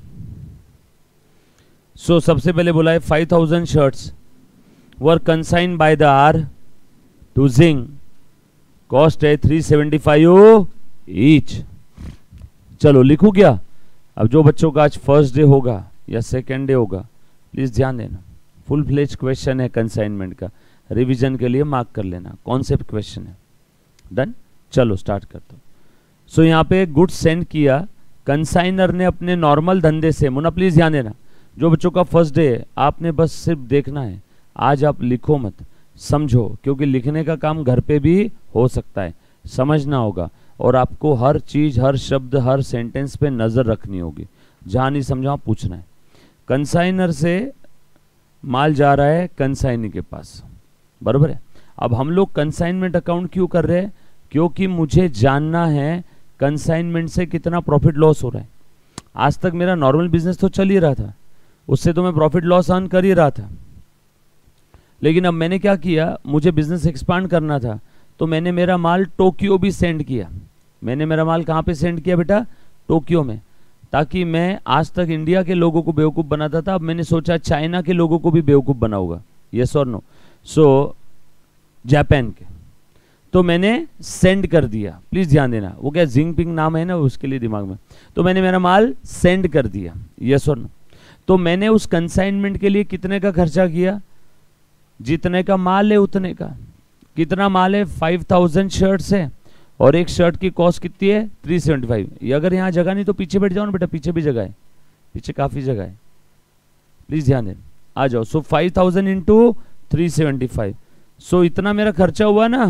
सो so, सबसे पहले बोला है five thousand shirts were consigned by the R to Zing. Cost है थ्री सेवेंटी फाइव ईच। चलो लिखू क्या? अब जो बच्चों का आज फर्स्ट डे होगा या सेकेंड डे होगा, प्लीज ध्यान देना। फुल फ्लेज क्वेश्चन है कंसाइनमेंट का, रिवीजन के लिए मार्क कर लेना। कॉन्सेप्ट क्वेश्चन है। डन। चलो स्टार्ट करता हूं। सो यहाँ पे गुड्स सेंड किया, कंसाइनर ने अपने नॉर्मल धंधे से। मुन्ना प्लीज ध्यान देना, जो बच्चों का फर्स्ट डे है आपने बस सिर्फ देखना है। आज आप लिखो मत, समझो, क्योंकि लिखने का काम घर पे भी हो सकता है। समझना होगा और आपको हर चीज, हर शब्द, हर सेंटेंस पे नजर रखनी होगी। जहां नहीं समझा पूछना है। कंसाइनर से माल जा रहा है कंसाइनी के पास, बराबर है। अब हम लोग कंसाइनमेंट अकाउंट क्यों कर रहे हैं? क्योंकि मुझे जानना है कंसाइनमेंट से कितना प्रॉफिट लॉस हो रहा है। आज तक मेरा नॉर्मल बिजनेस तो चल ही रहा था, उससे तो मैं प्रॉफिट लॉस अर्न कर ही रहा था। लेकिन अब मैंने क्या किया, मुझे बिजनेस एक्सपांड करना था, तो मैंने मेरा माल टोक्यो भी सेंड किया। मैंने मेरा माल कहाँ पे सेंड किया बेटा? टोक्यो में, ताकि मैं आज तक इंडिया के लोगों को बेवकूफ़ बनाता था, अब मैंने सोचा चाइना के लोगों को भी बेवकूफ़ बनाऊंगा। यस और नो? सो जापान के, तो मैंने सेंड कर दिया। प्लीज़ ध्यान देना, वो क्या जिंगपिंग नाम है ना, उसके लिए दिमाग में, तो मैंने मेरा माल सेंड कर दिया। यस और नो? तो मैंने उस कंसाइनमेंट के लिए कितने का खर्चा किया? जितने का माल है उतने का। कितना माल है? फाइव थाउजेंड शर्ट्स है, और एक शर्ट की कॉस्ट कितनी है? Three seventy five. ये अगर यहाँ जगह नहीं तो पीछे बैठ जाओ ना बेटा, पीछे भी जगह है, पीछे काफ़ी जगह है, प्लीज़ ध्यान देना, आ जाओ। So five thousand into three seventy five, so इतना मेरा खर्चा हुआ ना,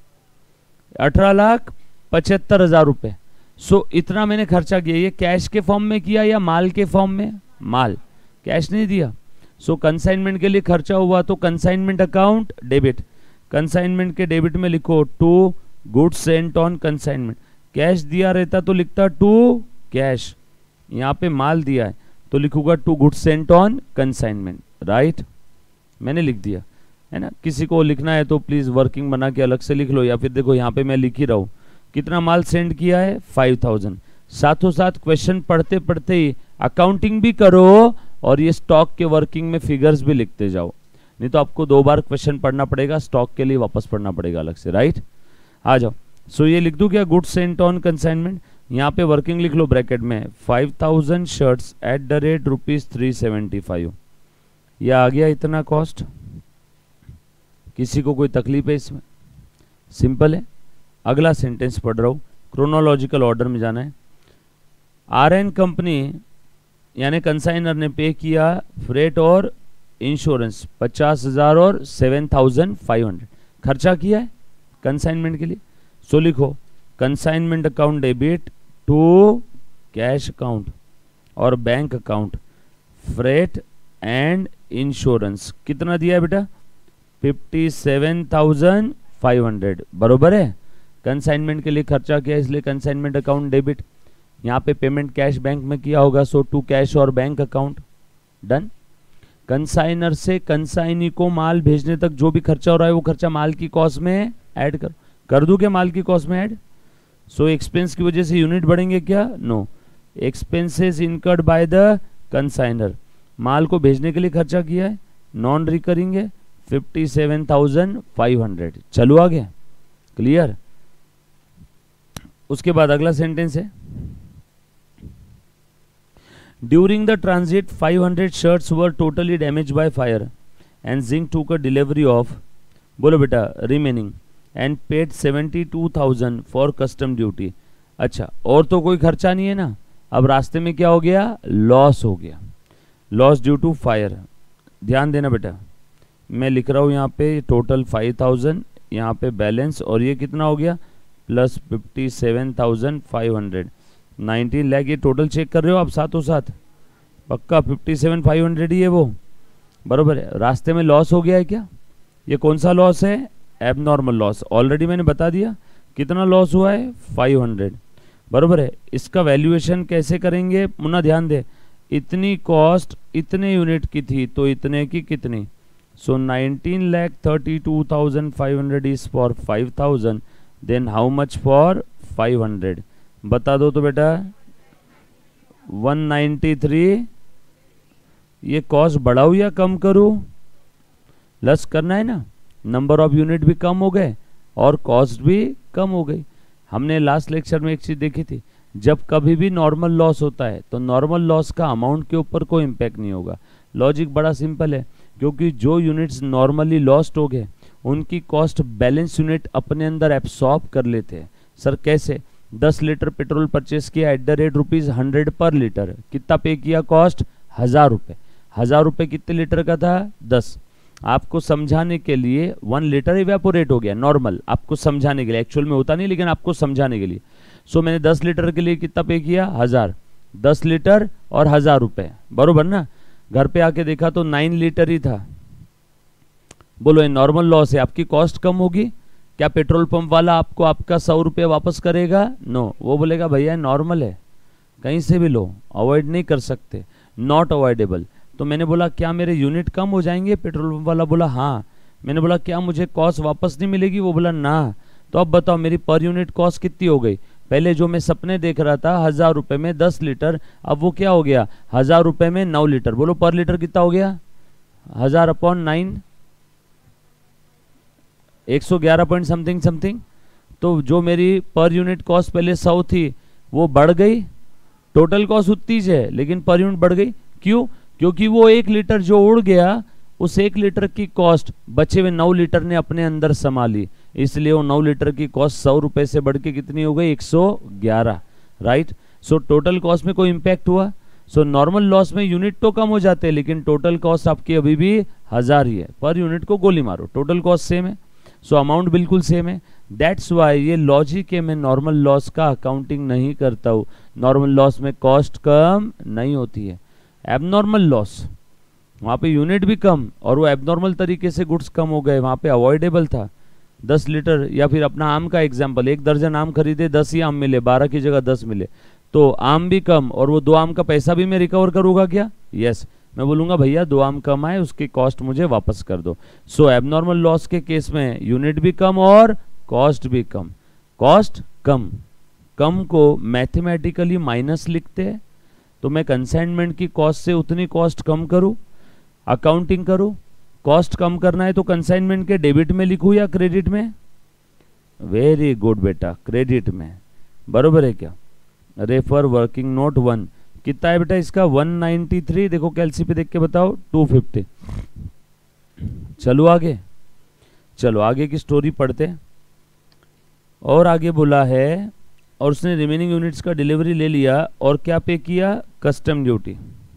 अठारह लाख पचहत्तर हजार रुपये। सो इतना मैंने खर्चा किया। ये कैश के फॉर्म में किया या माल के फॉर्म में? माल, कैश नहीं दिया। सो कंसाइनमेंट के लिए खर्चा हुआ, तो कंसाइनमेंट अकाउंट डेबिट, कंसाइनमेंट के डेबिट में लिखो to goods sent on consignment. Cash दिया रहता तो लिखता टू कैश, यहाँ पे माल दिया है तो लिखूंगा to goods sent on consignment. Right, मैंने लिख दिया है ना। किसी को लिखना है तो प्लीज वर्किंग बना के अलग से लिख लो, या फिर देखो यहाँ पे मैं लिख ही रहा हूँ कितना माल सेंड किया है, फाइव थाउजेंड। साथों साथ क्वेश्चन पढ़ते पढ़ते ही अकाउंटिंग भी करो और ये स्टॉक के वर्किंग में फिगर्स भी लिखते जाओ, नहीं तो आपको दो बार क्वेश्चन पढ़ना पड़ेगा, स्टॉक के लिए वापस पढ़ना पड़ेगा अलग से। राइट, आ जाओ। सो so, ये लिख दूं क्या? गुड्स सेंट ऑन कंसाइनमेंट, यहाँ पे वर्किंग लिख लो ब्रैकेट में, five thousand shirts at the rate rupees three seventy five. यह आ गया इतना कॉस्ट। किसी को कोई तकलीफ है इसमें? सिंपल है। अगला सेंटेंस पढ़ रहा हूँ, क्रोनोलॉजिकल ऑर्डर में जाना है। आर एन कंपनी यानी कंसाइनर ने पे किया फ्रेट और इंश्योरेंस पचास हजार और सेवन थाउजेंड फाइव हंड्रेड खर्चा किया है कंसाइनमेंट के लिए। सो लिखो consignment account debit to cash account और bank account freight and insurance. कितना दिया है बेटा? Fifty seven thousand five hundred, बरोबर है। कंसाइनमेंट के लिए खर्चा किया इसलिए कंसाइनमेंट अकाउंट डेबिट। यहाँ पे पेमेंट कैश बैंक में किया होगा, सो टू कैश और बैंक अकाउंट। डन। कंसाइनर से कंसाइनी को माल भेजने तक जो भी खर्चा हो रहा है वो खर्चा माल की कॉस्ट में ऐड कर कर दूं क्या? माल की कॉस्ट में ऐड। सो एक्सपेंस की वजह से यूनिट बढ़ेंगे क्या? No, expenses incurred by the consignor. माल को भेजने के लिए खर्चा किया है, नॉन रिकरिंग है, fifty seven thousand five hundred. चलो आगे, क्लियर। उसके बाद अगला सेंटेंस है, during the transit five hundred shirts were totally damage by fire and Zing took a delivery of, बोलो बेटा, remaining and paid seventy two thousand for custom duty. अच्छा, और तो कोई खर्चा नहीं है ना। अब रास्ते में क्या हो गया? लॉस हो गया, लॉस ड्यू टू फायर। ध्यान देना बेटा, मैं लिख रहा हूँ यहाँ पे टोटल फाइव थाउजेंड, यहाँ पे बैलेंस, और ये कितना हो गया? Plus fifty seven thousand five hundred, nineteen lakh. ये टोटल चेक कर रहे हो आप साथों साथ? पक्का फिफ्टी सेवन फाइव हंड्रेड ही है वो, बरोबर है। रास्ते में लॉस हो गया है क्या? ये कौन सा लॉस है? Abnormal loss. ऑलरेडी मैंने बता दिया कितना लॉस हुआ है, फाइव हंड्रेड, बरोबर है। इसका वैल्यूएशन कैसे करेंगे मुन्ना? ध्यान दे, इतनी कॉस्ट इतने यूनिट की थी तो इतने की कितनी? So nineteen lakh thirty two thousand five hundred is for five thousand, then how much for five hundred? बता दो तो बेटा। One ninety three. ये कॉस्ट बढ़ाऊं या कम करूं? लस करना है ना, नंबर ऑफ यूनिट भी कम हो गए और कॉस्ट भी कम हो गई। हमने लास्ट लेक्चर में एक चीज देखी थी, जब कभी भी नॉर्मल लॉस होता है तो नॉर्मल लॉस का अमाउंट के ऊपर कोई इम्पैक्ट नहीं होगा। लॉजिक बड़ा सिंपल है, क्योंकि जो यूनिट्स नॉर्मली लॉस्ट हो गए उनकी कॉस्ट बैलेंस यूनिट अपने अंदर एब्सॉर्ब कर लेते हैं। सर कैसे? दस लीटर पेट्रोल परचेस किया at the rate rupees hundred per litre, कितना पे किया कॉस्ट? हजार रुपये। हजार रुपये कितने लीटर का था? दस। आपको समझाने के लिए वन लीटर इवेपोरेट हो गया नॉर्मल, आपको समझाने के लिए, एक्चुअल में होता नहीं लेकिन आपको समझाने के लिए। सो मैंने दस लीटर के लिए कितना पे किया? हजार। दस लीटर और हजार रुपये, बरोबर ना। घर पे आके देखा तो नाइन लीटर ही था। बोलो ये नॉर्मल लॉस है, आपकी कॉस्ट कम होगी क्या? पेट्रोल पंप वाला आपको आपका सौ रुपये वापस करेगा? नो, वो बोलेगा भैया नॉर्मल है, कहीं से भी लो, अवॉइड नहीं कर सकते, नॉट अवॉइडेबल। तो मैंने बोला क्या मेरे यूनिट कम हो जाएंगे? पेट्रोल पंप वाला बोला हाँ। मैंने बोला क्या मुझे कॉस्ट वापस नहीं मिलेगी? वो बोला ना। तो अब बताओ मेरी पर यूनिट कॉस्ट कितनी हो गई? पहले जो मैं सपने देख रहा था हजार रुपए में दस लीटर, अब वो क्या हो गया, हजार रुपए में नौ लीटर। बोलो पर लीटर कितना हो गया, हजार अपॉन नाइन, एक सौ ग्यारह पॉइंट समथिंग समथिंग। तो जो मेरी पर यूनिट कॉस्ट पहले सौ थी वो बढ़ गई, टोटल कॉस्ट उतनी है लेकिन पर यूनिट बढ़ गई। क्यों? क्योंकि वो एक लीटर जो उड़ गया, उस एक लीटर की कॉस्ट बचे हुए नौ लीटर ने अपने अंदर संभाली, इसलिए वो नौ लीटर की कॉस्ट सौ रुपए से बढ़ के कितनी हो गई, एक सौ ग्यारह। राइट। सो टोटल कॉस्ट में कोई इंपैक्ट हुआ? सो नॉर्मल लॉस में यूनिट तो कम हो जाते हैं लेकिन टोटल कॉस्ट आपकी अभी भी हजार ही है। पर यूनिट को गोली मारो, टोटल कॉस्ट सेम है, सो अमाउंट बिल्कुल सेम है। दैट्स वाई ये लॉजिक है, मैं नॉर्मल लॉस का अकाउंटिंग नहीं करता हूँ। नॉर्मल लॉस में कॉस्ट कम नहीं होती है। एबनॉर्मल लॉस, वहाँ पे यूनिट भी कम और वो एबनॉर्मल तरीके से गुड्स कम हो गए, वहाँ पे अवॉइडेबल था। दस लीटर, या फिर अपना आम का एग्जाम्पल, एक दर्जन आम खरीदे, दस ही आम मिले, बारह की जगह दस मिले, तो आम भी कम और वो दो आम का पैसा भी मैं रिकवर करूँगा क्या? यस, मैं बोलूँगा भैया दो आम कम आए, उसकी कॉस्ट मुझे वापस कर दो। सो एबनॉर्मल लॉस के केस में यूनिट भी कम और कॉस्ट भी कम। कॉस्ट कम, कम को मैथमेटिकली माइनस लिखते हैं, तो मैं कंसाइनमेंट की कॉस्ट से उतनी कॉस्ट कम करूँ, अकाउंटिंग करूँ। कॉस्ट कम करना है तो कंसाइनमेंट के डेबिट में लिखूँ या क्रेडिट में? वेरी गुड बेटा, क्रेडिट में। बरोबर है क्या? Refer working note one. कितना है बेटा इसका? One ninety three. देखो कैलसी पे देख के बताओ, टू फिफ्टी। चलो आगे, चलो आगे की स्टोरी पढ़ते। और आगे बोला है, और उसने रिमेनिंग यूनिट्स का डिलीवरी ले लिया और क्या पे किया? Custom duty.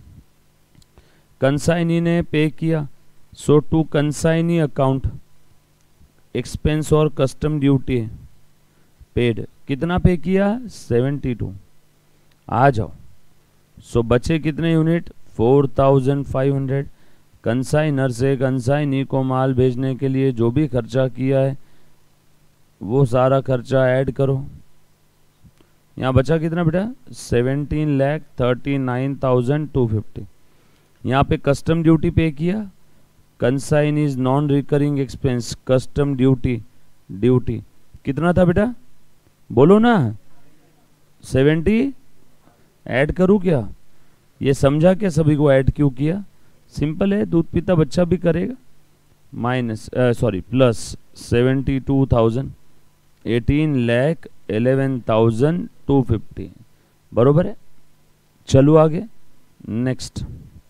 कंसाइनी ने पे किया, so to consignee account expense और कस्टम ड्यूटी पेड। कितना पे किया? Seventy two. आ जाओ, सो बचे कितने unit? Four thousand five hundred. Consignor से कंसाइनी को माल भेजने के लिए जो भी खर्चा किया है वो सारा खर्चा ऐड करो। यहाँ बचा कितना बेटा? Seventeen lakh thirty nine thousand two fifty. यहाँ पे कस्टम ड्यूटी पे किया, consign is non recurring expense, custom duty duty कितना था बेटा? बोलो ना, सेवेंटी। ऐड करूँ क्या? ये समझा क्या सभी को ऐड क्यों किया? सिंपल है, दूध पीता बच्चा भी करेगा। Minus sorry plus seventy two thousand, eighteen lakh eleven thousand two fifty. बरोबर है। चलो आगे नेक्स्ट।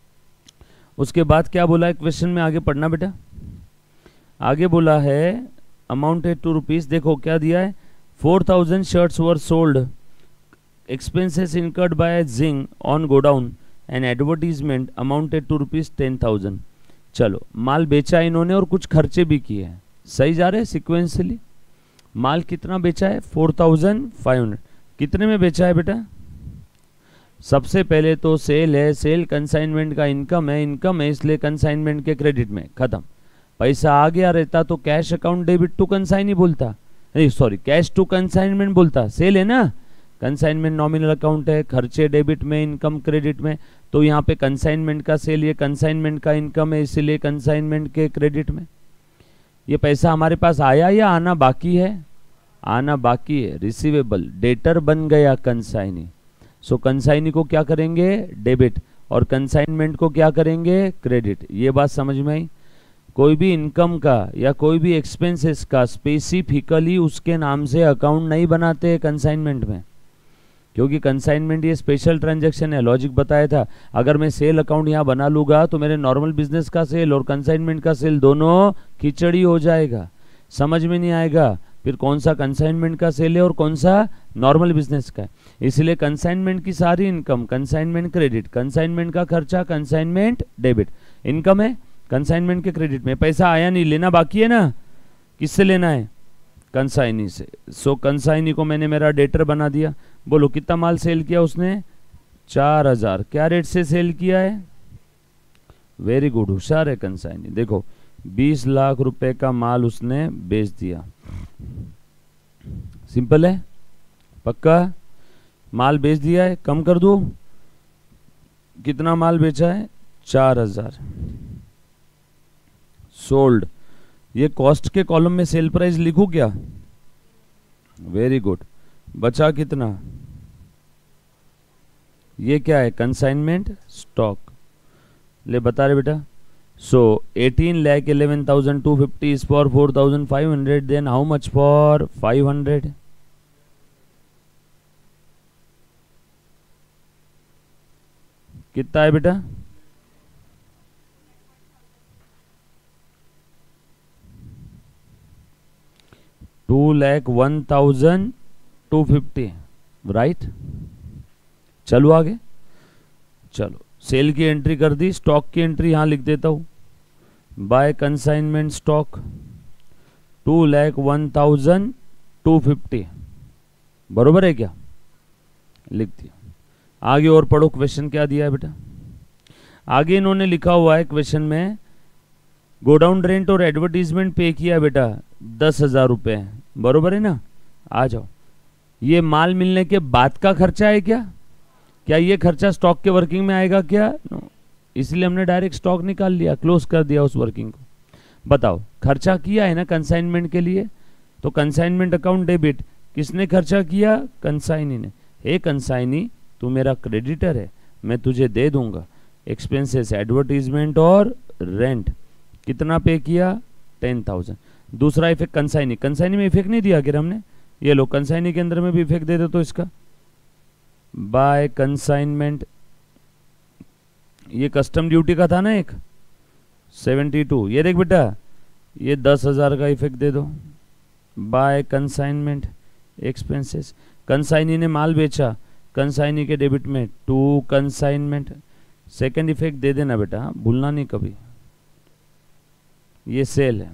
उसके बाद क्या बोला है क्वेश्चन में? आगे पढ़ना बेटा। आगे बोला है अमाउंटेड टू रुपीज। देखो क्या दिया है, four thousand shirts were sold, expenses incurred by Zing on godown and advertisement amounted to rupees ten thousand. चलो माल बेचा इन्होंने और कुछ खर्चे भी किए हैं, सही जा रहे हैं सिक्वेंसली। माल कितना बेचा है? Four thousand five hundred. कितने में बेचा है बेटा? सबसे पहले तो सेल है, सेल कंसाइनमेंट का इनकम है, इनकम है इसलिए कंसाइनमेंट के क्रेडिट में खत्म। पैसा आ गया रहता तो cash account debit to consign ही बोलता, नहीं सॉरी कैश टू कंसाइनमेंट बोलता। सेल है ना, कंसाइनमेंट नॉमिनल अकाउंट है, खर्चे डेबिट में, इनकम क्रेडिट में, तो यहाँ पे कंसाइनमेंट का सेल, ये कंसाइनमेंट का इनकम है इसीलिए कंसाइनमेंट के क्रेडिट में। ये पैसा हमारे पास आया या आना बाकी है? आना बाकी है, रिसीवेबल, डेटर बन गया कंसाइनी। सो कंसाइनी को क्या करेंगे? डेबिट, और कंसाइनमेंट को क्या करेंगे? क्रेडिट। ये बात समझ में आई? कोई भी इनकम का या कोई भी एक्सपेंसेस का स्पेसिफिकली उसके नाम से अकाउंट नहीं बनाते कंसाइनमेंट में, क्योंकि कंसाइनमेंट ये स्पेशल ट्रांजैक्शन है। लॉजिक बताया था, अगर मैं सेल अकाउंट यहाँ बना लूंगा तो मेरे नॉर्मल बिजनेस का सेल और कंसाइनमेंट का सेल दोनों खिचड़ी हो जाएगा, समझ में नहीं आएगा फिर कौन सा कंसाइनमेंट का सेल है और कौन सा नॉर्मल बिजनेस का है। इसलिए कंसाइनमेंट की सारी इनकम कंसाइनमेंट क्रेडिट, कंसाइनमेंट का खर्चा कंसाइनमेंट डेबिट। इनकम है कंसाइनमेंट के क्रेडिट में, पैसा आया नहीं, लेना बाकी है ना, किससे लेना है? कंसाइनी से। सो कंसाइनी को मैंने मेरा डेटर बना दिया। बोलो कितना माल सेल किया उसने? चार हजार। क्या रेट से सेल किया है? वेरी गुड, होशियार है कंसाइनी। देखो बीस लाख रुपए का माल उसने बेच दिया। सिंपल है, पक्का माल बेच दिया है। कम कर दो, कितना माल बेचा है? चार हजार। सोल्ड, ये कॉस्ट के कॉलम में सेल प्राइस लिखूं क्या? Very good. बचा कितना, ये क्या है, कंसाइनमेंट स्टॉक। ले बता रहे बेटा। So eighteen lakh eleven thousand two fifty is for four thousand five hundred, then how much for five hundred. कितना है बेटा, two lakh one thousand two fifty, right. चलो आगे, चलो सेल की एंट्री कर दी, स्टॉक की एंट्री यहां लिख देता हूं, by consignment stock two lakh one thousand two fifty, बरोबर है क्या, लिख दिया। आगे और पढ़ो, क्वेश्चन क्या दिया है बेटा। आगे इन्होंने लिखा हुआ है क्वेश्चन में, गोडाउन रेंट और एडवर्टीजमेंट पे किया बेटा दस हजार रुपये, बरोबर है ना। आ जाओ, ये माल मिलने के बाद का खर्चा है क्या, क्या ये खर्चा स्टॉक के वर्किंग में आएगा क्या, नो। इसलिए हमने डायरेक्ट स्टॉक निकाल लिया, क्लोज कर दिया उस वर्किंग को। बताओ, खर्चा किया है ना कंसाइनमेंट के लिए, तो कंसाइनमेंट अकाउंट डेबिट, किसने खर्चा किया, कंसाइनी ने। हे कंसाइनी, तू मेरा क्रेडिटर है, मैं तुझे दे दूंगा एक्सपेंसेस एडवर्टीजमेंट और रेंट। कितना पे किया, टेन थाउजेंड। दूसरा इफेक्ट कंसाइनी, कंसाइनी में इफेक्ट नहीं दिया कि हमने, ये लो कंसाइनी के अंदर में भी इफेक्ट दे दो तो इसका बाय कंसाइनमेंट, ये कस्टम ड्यूटी का था ना एक सेवेंटी टू, ये देख बेटा ये दस हजार का इफेक्ट दे दो बाय कंसाइनमेंट एक्सपेंसेस। कंसाइनी ने माल बेचा, कंसाइनी के डेबिट में टू कंसाइनमेंट, सेकंड इफेक्ट दे देना बेटा, भूलना नहीं कभी। ये सेल है,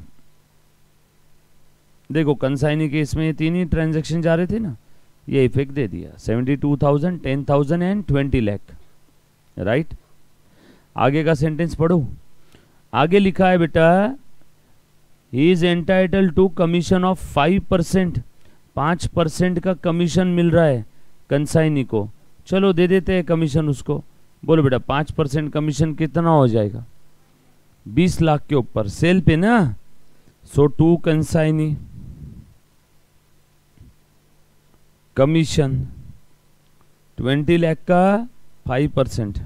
देखो कंसाइनी के इसमें तीन ही ट्रांजैक्शन जा रहे थे ना, ये इफेक्ट दे दिया seventy two thousand, ten thousand and twenty lakh, right. आगे का सेंटेंस पढ़ो, आगे लिखा है बेटा, he is entitle to commission of five percent, पांच परसेंट का कमीशन मिल रहा है कंसाइनी को। चलो दे देते हैं कमीशन उसको। बोलो बेटा पांच परसेंट कमीशन कितना हो जाएगा, बीस लाख के ऊपर सेल पे ना। So to consignee commission twenty lakh का फाइव परसेंट।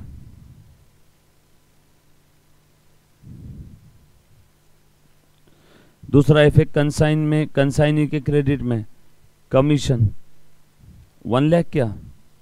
दूसरा इफेक्ट कंसाइन में, कंसाइनी के क्रेडिट में कमीशन वन लाख क्या,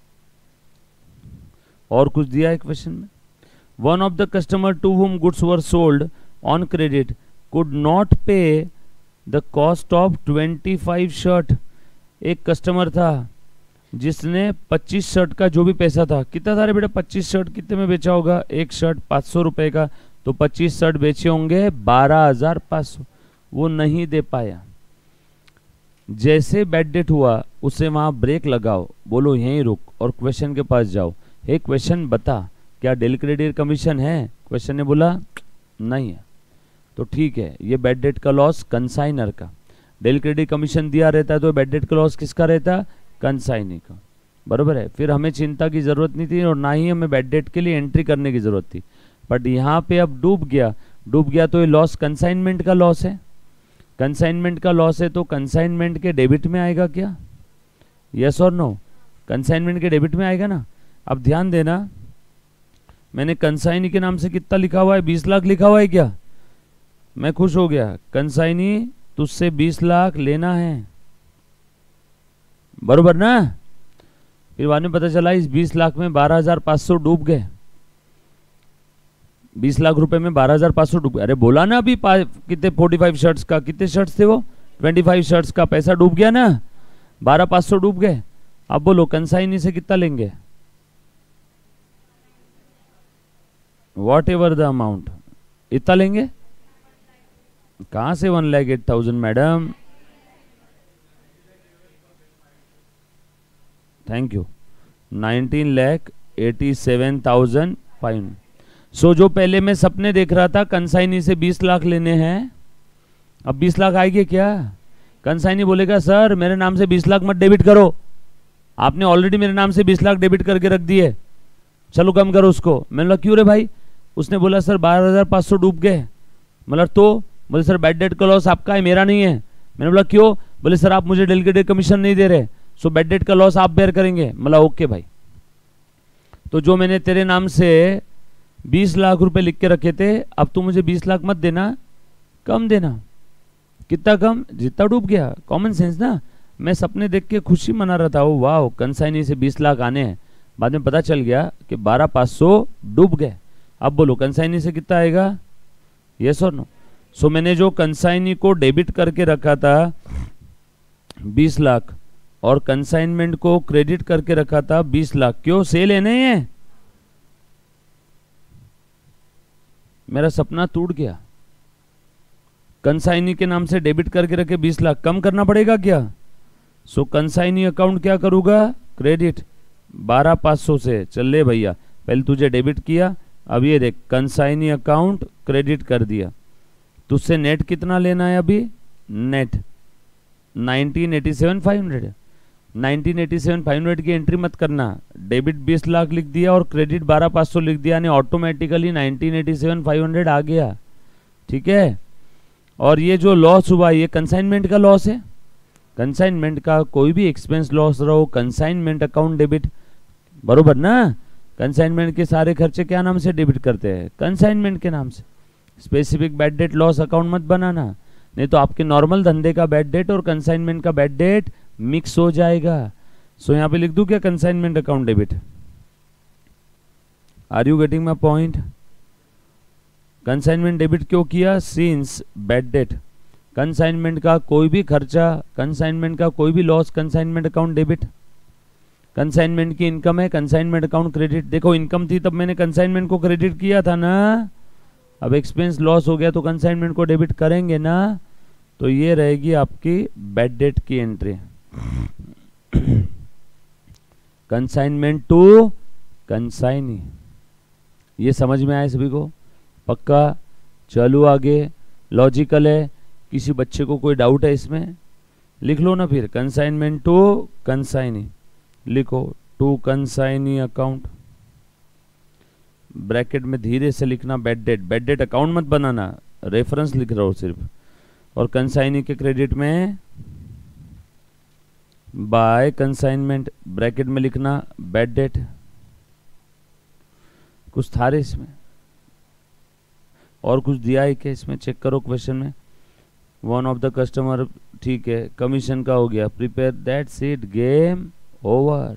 और कुछ दिया है क्वेश्चन में। One of the customer to whom goods were sold on credit could not pay the cost of twenty five shirt. एक कस्टमर था जिसने पच्चीस शर्ट का जो भी पैसा था, कितना था रे बेटा, पच्चीस शर्ट कितने में बेचा होगा, एक शर्ट पाँच सौ रुपए का, तो पच्चीस शर्ट बेचे होंगे बारह हजार पाँच सौ, वो नहीं दे पाया। जैसे बैड डेट हुआ उसे वहां ब्रेक लगाओ, बोलो यहीं रुक और क्वेश्चन के पास जाओ। हे क्वेश्चन बता, क्या डेली क्रेडिट कमीशन है, क्वेश्चन ने बोला नहीं है, तो ठीक है, ये बैड डेट का लॉस कंसाइनर का। डेली क्रेडिट कमीशन दिया रहता है तो बैड डेट का लॉस किसका रहता, कंसाइनी का, बरोबर है। फिर हमें चिंता की जरूरत नहीं थी और ना ही हमें बैड डेट के लिए एंट्री करने की जरूरत थी, बट यहाँ पे अब डूब गया, डूब गया तो ये लॉस कंसाइनमेंट का लॉस है। कंसाइनमेंट का लॉस है तो कंसाइनमेंट के डेबिट में आएगा क्या, यस और नो, कंसाइनमेंट के डेबिट में आएगा ना। अब ध्यान देना, मैंने कंसाइनी के नाम से कितना लिखा हुआ है, बीस लाख लिखा हुआ है क्या, मैं खुश हो गया, कंसाइनी तुझसे बीस लाख लेना है, बरोबर ना। फिर बाद में पता चला इस बीस लाख में बारह हजार पांच सौ डूब गए, बीस लाख रुपए में बारह हजार पांच सौ डूब गए। अरे बोला ना अभी कितने फोर्टी फाइव शर्ट्स का, कितने शर्ट्स थे वो, ट्वेंटी फाइव शर्ट्स का पैसा डूब गया ना, बारह पांच सौ डूब गए। अब बोलो कंसाइनी से कितना लेंगे, वॉट एवर द अमाउंट, इतना लेंगे। कहां से one lakh eight thousand madam, thank you, nineteen lakh eighty seven thousand five. So जो पहले मैं सपने देख रहा था कंसाइनी से बीस लाख लेने हैं, अब बीस लाख आएंगे क्या, कंसाइनी बोलेगा सर मेरे नाम से बीस लाख मत डेबिट करो, आपने ऑलरेडी मेरे नाम से बीस लाख डेबिट करके रख दिए, चलो कम करो उसको। मैंने बोला क्यों रे भाई, उसने बोला सर बारह हजार पाँच सौ डूब गए। मतलब तो बोले सर बैड डेट का लॉस आपका है मेरा नहीं है। मैंने बोला क्यों, बोले सर आप मुझे डेलीगेटेड कमीशन नहीं दे रहे। सो बैड डेट का लॉस आप बेयर करेंगे, मतलब ओके भाई। तो जो मैंने तेरे नाम से बीस लाख रुपए लिख के रखे थे, अब तू मुझे बीस लाख मत देना, कम देना। कितना कम? जितना डूब गया। कॉमन सेंस ना। मैं सपने देख के खुशी मना रहा था, ओ वाह कंसाइनी से बीस लाख आने हैं, बाद में पता चल गया कि बारह पाँच सौ डूब गए। अब बोलो कंसाइनी से कितना आएगा? यस और नो? सो मैंने जो कंसाइनी को डेबिट करके रखा था बीस लाख और कंसाइनमेंट को क्रेडिट करके रखा था बीस लाख, क्यों? सेल है नहीं है? मेरा सपना टूट गया। कंसाइनी के नाम से डेबिट करके रखे बीस लाख, कम करना पड़ेगा क्या? सो कंसाइनी अकाउंट क्या करूंगा? क्रेडिट बारह पाँच सौ से। चल ले भैया, पहले तुझे डेबिट किया, अब ये देख कंसाइनी अकाउंट क्रेडिट कर दिया। तुझसे नेट कितना लेना है अभी? Net nineteen eighty seven five hundred. Nineteen eighty seven five hundred की एंट्री मत करना। डेबिट बीस लाख लिख दिया और क्रेडिट बारह पाँच सौ लिख दिया, यानी automatically nineteen eighty seven five hundred आ गया। ठीक है। और ये जो लॉस हुआ ये कंसाइनमेंट का लॉस है। कंसाइनमेंट का कोई भी एक्सपेंस लॉस रहो, कंसाइनमेंट अकाउंट डेबिट, बरोबर ना? कंसाइनमेंट के सारे खर्चे क्या नाम से डेबिट करते हैं? कंसाइनमेंट के नाम से। Specific bad debt loss account मत बनाना, नहीं तो आपके नॉर्मल धंधे का बैड डेट और कंसाइनमेंट का बैड डेट मिक्स हो जाएगा। सो यहां पे लिख दूं क्या? Consignment account debit. Are you getting my point? Consignment debit क्यों किया? सिंस बैड डेट, कंसाइनमेंट का कोई भी खर्चा, कंसाइनमेंट का कोई भी loss, consignment account debit. Consignment की इनकम है, कंसाइनमेंट अकाउंट क्रेडिट। देखो इनकम थी तब मैंने कंसाइनमेंट को क्रेडिट किया था ना, अब एक्सपेंस लॉस हो गया तो कंसाइनमेंट को डेबिट करेंगे ना। तो ये रहेगी आपकी बैड डेट की एंट्री। Consignment to consignee. ये समझ में आया सभी को? पक्का? चलो आगे, लॉजिकल है। किसी बच्चे को कोई डाउट है इसमें? लिख लो ना फिर, कंसाइनमेंट टू कंसाइनी लिखो, टू कंसाइनी अकाउंट, ब्रैकेट में धीरे से लिखना bad debt. Bad debt account मत बनाना, रेफरेंस लिख रहा हो सिर्फ। और कंसाइनी के क्रेडिट में बाय कंसाइनमेंट, ब्रैकेट में लिखना बैड डेट। कुछ था रे इसमें और कुछ दिया है क्या इसमें? चेक करो क्वेश्चन में। वन ऑफ द कस्टमर, ठीक है, कमीशन का हो गया, prepare that's it, game over.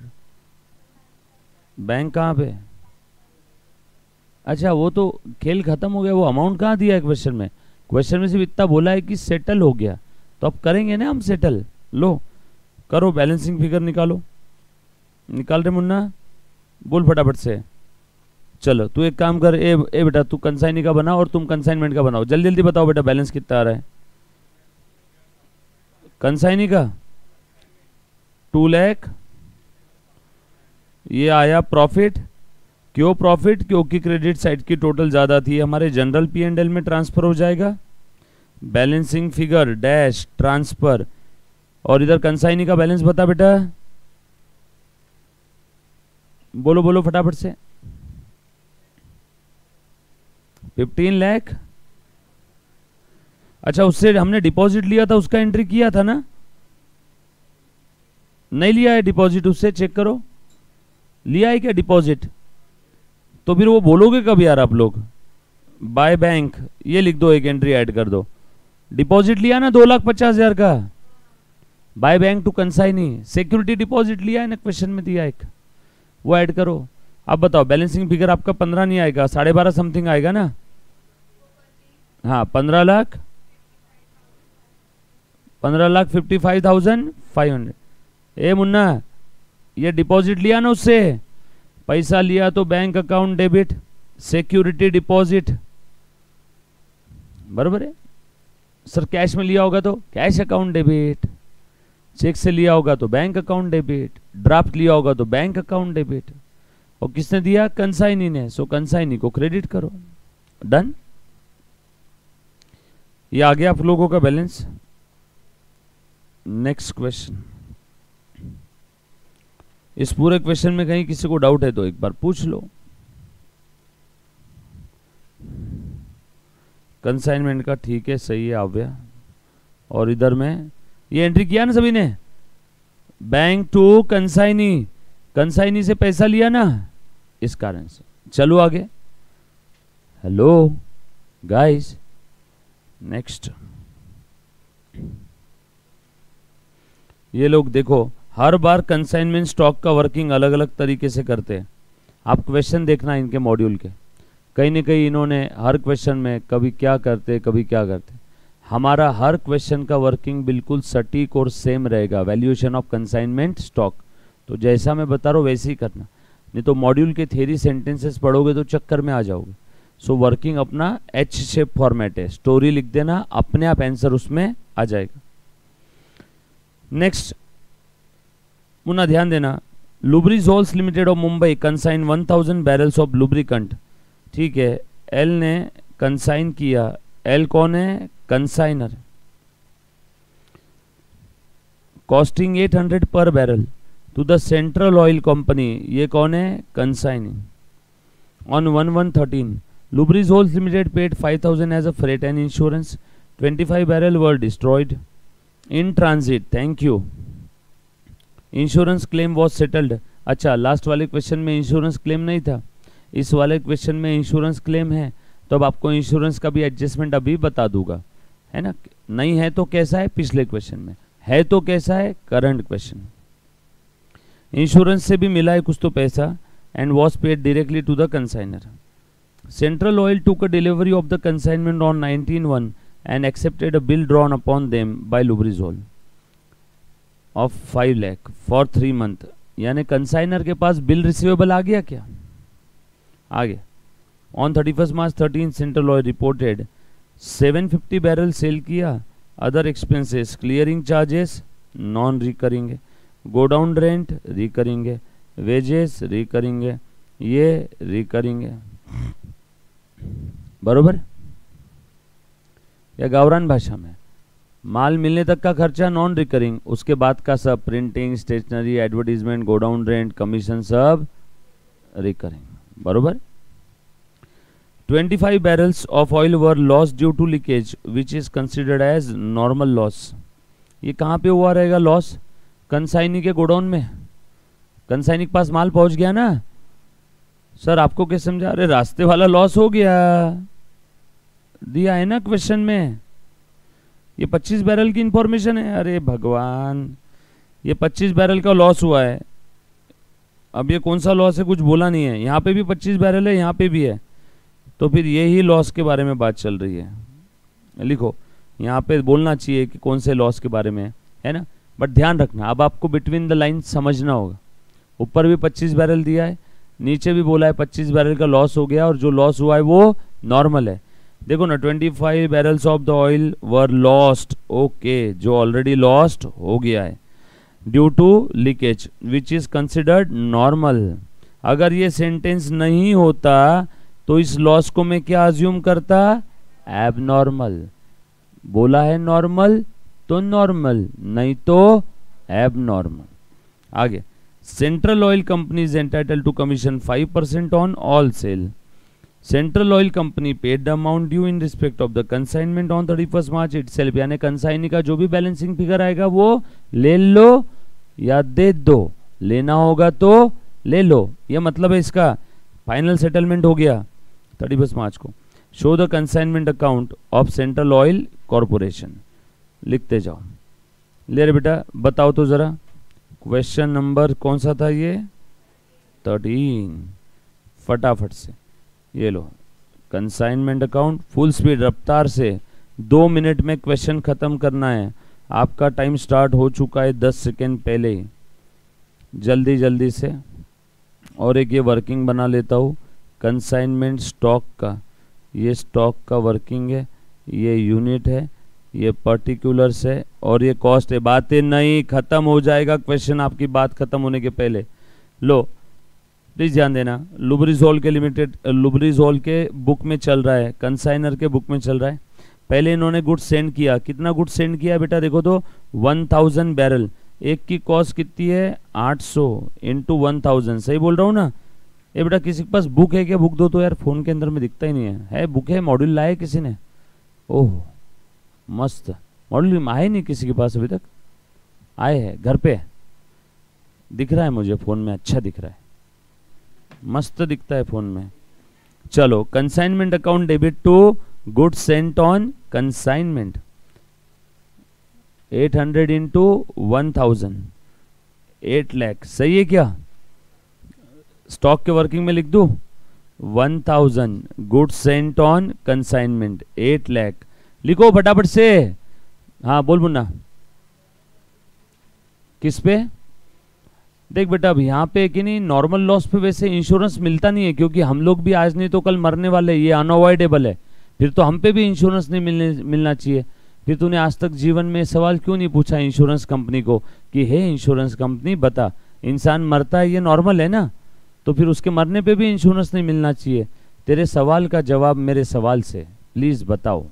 Bank कहाँ पे? अच्छा वो तो खेल खत्म हो गया। वो अमाउंट कहाँ दिया है क्वेश्चन में? क्वेश्चन में सिर्फ इतना बोला है कि सेटल हो गया, तो अब करेंगे ना हम सेटल। लो करो, बैलेंसिंग फिगर निकालो। निकाल रहे मुन्ना? बोल फटाफट से। चलो तू एक काम कर, ए, ए बेटा तू कंसाइनी का बना और तुम कंसाइनमेंट का बनाओ। जल्दी जल्दी बताओ बेटा, बैलेंस कितना आ रहा है कंसाइनी का? टू लैख। ये आया प्रॉफिट। क्यों प्रॉफिट? क्योंकि क्रेडिट साइड की टोटल ज्यादा थी, हमारे जनरल पी एंड एल में ट्रांसफर हो जाएगा। Balancing figure dash transfer. और इधर कंसाइनी का बैलेंस बता बेटा, बोलो बोलो फटाफट से। फिफ्टीन लाख। अच्छा उससे हमने डिपॉजिट लिया था, उसका एंट्री किया था ना? नहीं लिया है डिपॉजिट उससे? चेक करो, लिया है क्या डिपॉजिट? तो फिर वो बोलोगे कब यार आप लोग? बाय बैंक, ये लिख दो, एक एंट्री ऐड कर दो। डिपॉजिट लिया ना दो लाख पचास हजार का, by bank to consignee. Security deposit लिया है ना, क्वेश्चन में दिया एक, वो ऐड करो। अब बताओ बैलेंसिंग फिगर आपका पंद्रह नहीं आएगा, साढ़े बारह समथिंग आएगा ना? हाँ पंद्रह लाख, पंद्रह lakh fifty five thousand five hundred. ए मुन्ना ये डिपॉजिट लिया ना उससे, पैसा लिया तो bank account debit, security deposit, बराबर है सर। कैश में लिया होगा तो कैश अकाउंट डेबिट, चेक से लिया होगा तो बैंक अकाउंट डेबिट, ड्राफ्ट लिया होगा तो बैंक अकाउंट डेबिट। और किसने दिया? कंसाइनी ने, सो कंसाइनी को क्रेडिट करो। डन। ये आ गया आप लोगों का बैलेंस। Next question. इस पूरे क्वेश्चन में कहीं किसी को डाउट है तो एक बार पूछ लो। कंसाइनमेंट का ठीक है, सही है आव्या। और इधर में ये एंट्री किया ना सभी ने, बैंक टू कंसाइनी, कंसाइनी से पैसा लिया ना, इस कारण से। चलो आगे, हेलो गाइस, नेक्स्ट। ये लोग देखो, हर बार कंसाइनमेंट स्टॉक का वर्किंग अलग अलग तरीके से करते हैं। आप क्वेश्चन देखना इनके मॉड्यूल के, कहीं ना कहीं इन्होंने हर क्वेश्चन में कभी क्या करते कभी क्या करते। हमारा हर क्वेश्चन का वर्किंग बिल्कुल सटीक और सेम रहेगा, वैल्यूएशन ऑफ कंसाइनमेंट स्टॉक। तो जैसा मैं बता रहा हूँ वैसे ही करना, नहीं तो मॉड्यूल के थ्योरी सेंटेंसेस पढ़ोगे तो चक्कर में आ जाओगे। सो वर्किंग अपना एच शेप फॉर्मेट है, स्टोरी लिख देना, अपने आप आंसर उसमें आ जाएगा। नेक्स्ट मुन्ना ध्यान देना, Lubrizols limited of Mumbai consign one thousand barrels of lubricant. ठीक है, एल ने कंसाइन किया, एल कौन है, कंसाइनर, कॉस्टिंग एट हंड्रेड पर barrel to the central oil company, ये कौन है, consigning. On one one thirteen Lubrizols limited paid five thousand as a freight and insurance, twenty five barrel were destroyed in transit, thank you. Insurance claim was settled. अच्छा, last वाले question में insurance claim नहीं था, इस वाले question में insurance claim है, तो अब आपको इंश्योरेंस का भी एडजस्टमेंट अभी बता दूंगा, है ना। नहीं है तो कैसा है, पिछले क्वेश्चन में है तो कैसा है, करंट क्वेश्चन। इंश्योरेंस से भी मिला है कुछ तो पैसा, and was paid directly to the consignor. Central oil took a delivery of the consignment on nineteen one and accepted a bill drawn upon them by Lubrizol of five lakh for three month। यानी consignor के पास bill receivable आ गया क्या, आ गया। On thirty first March thirteen central oil reported seven fifty barrel sale किया, other expenses clearing charges non recurring है, गोडाउन रेंट रिकरिंग है, वेजेस रिकरिंग है, ये रिकरिंग है, बरोबर। या गावरान भाषा में माल मिलने तक का खर्चा नॉन रिकरिंग, उसके बाद का सब printing, stationery, advertisement, godown rent, commission सब रिकरिंग, बरोबर। Twenty five barrels of oil were loss due to leakage which is considered as normal loss. ये कहाँ पे हुआ रहेगा लॉस, कंसाइनी के गोडाउन में। कंसाइनी के पास माल पहुंच गया ना सर, आपको क्या समझा रहे, रास्ते वाला लॉस हो गया, दिया है ना क्वेश्चन में। ये पच्चीस बैरल की इंफॉर्मेशन है, अरे भगवान, ये पच्चीस बैरल का लॉस हुआ है। अब ये कौन सा लॉस है, कुछ बोला नहीं है। यहाँ पे भी पच्चीस बैरल है, यहाँ पे भी है, तो फिर ये ही लॉस के बारे में बात चल रही है। लिखो, यहाँ पे बोलना चाहिए कि कौन से लॉस के बारे में है ना, बट ध्यान रखना, अब आपको बिटवीन द लाइन समझना होगा। ऊपर भी पच्चीस बैरल दिया है, नीचे भी बोला है पच्चीस बैरल का लॉस हो गया, और जो लॉस हुआ है वो नॉर्मल है। देखो ना, twenty five barrels of the oil were lost, okay, जो ऑलरेडी लॉस्ट हो गया है, due to leakage which is considered normal. अगर ये सेंटेंस नहीं होता तो इस लॉस को मैं क्या अज्यूम करता, एबनॉर्मल। बोला है नॉर्मल तो नॉर्मल, नहीं तो एबनॉर्मल। आगे, central oil company is entitled to commission five percent on all sale. Central oil company paid the amount due in respect of the consignment on thirty first March itself. यानी consignee का जो भी balancing figure आएगा वो ले लो या दे दो, लेना होगा तो ले लो, ये मतलब है इसका। फाइनल सेटलमेंट हो गया थर्टी फर्स्ट मार्च को। Show the consignment account of central oil corporation, लिखते जाओ। ले रे बेटा, बताओ तो जरा, क्वेश्चन नंबर कौन सा था ये, थर्टीन, फटाफट से ये लो। कंसाइनमेंट अकाउंट, फुल स्पीड, रफ्तार से, दो मिनट में क्वेश्चन खत्म करना है। आपका टाइम स्टार्ट हो चुका है दस सेकेंड पहले ही, जल्दी जल्दी से। और एक ये वर्किंग बना लेता हूँ कंसाइनमेंट स्टॉक का। ये स्टॉक का वर्किंग है, ये यूनिट है, ये पर्टिकुलर्स है, और ये कॉस्ट है। बातें नहीं, खत्म हो जाएगा क्वेश्चन आपकी बात खत्म होने के पहले। लो प्लीज ध्यान देना, लुब्रिजोल के लिमिटेड, लुब्रिजोल के बुक में चल रहा है, कंसाइनर के बुक में चल रहा है। पहले इन्होंने गुड्स सेंड किया, कितना गुड्स सेंड किया बेटा देखो तो, वन थाउजेंड बैरल। एक की कॉस्ट कितनी है, आठ सौ इंटू वन थाउजेंड, सही बोल रहा हूँ ना। ये बेटा किसी के पास बुक है क्या, बुक दो तो यार, फोन के अंदर में दिखता ही नहीं है। है बुक है, मॉड्यूल लाए किसी ने, ओह मस्त, मॉड्यूल आए नहीं किसी के पास अभी तक, आए हैं घर पे। दिख रहा है मुझे फोन में, अच्छा दिख रहा है, मस्त दिखता है फोन में। चलो, consignment account debit to goods sent on consignment, eight hundred into one thousand, eight lakh, सही है क्या? स्टॉक के वर्किंग में लिख दूं, one thousand goods sent on consignment, eight lakh, लिखो फटाफट से। हाँ बोल मुन्ना, किस पे? देख बेटा, अब यहाँ पे कि नहीं, नॉर्मल लॉस पे वैसे इंश्योरेंस मिलता नहीं है, क्योंकि हम लोग भी आज नहीं तो कल मरने वाले, ये अनअवॉइडेबल है, फिर तो हम पे भी इंश्योरेंस नहीं मिलने मिलना चाहिए। फिर तूने आज तक जीवन में सवाल क्यों नहीं पूछा इंश्योरेंस कंपनी को कि हे इंश्योरेंस कंपनी बता, इंसान मरता है ये नॉर्मल है ना, तो फिर उसके मरने पे भी इंश्योरेंस नहीं मिलना चाहिए? तेरे सवाल का जवाब मेरे सवाल से प्लीज बताओ,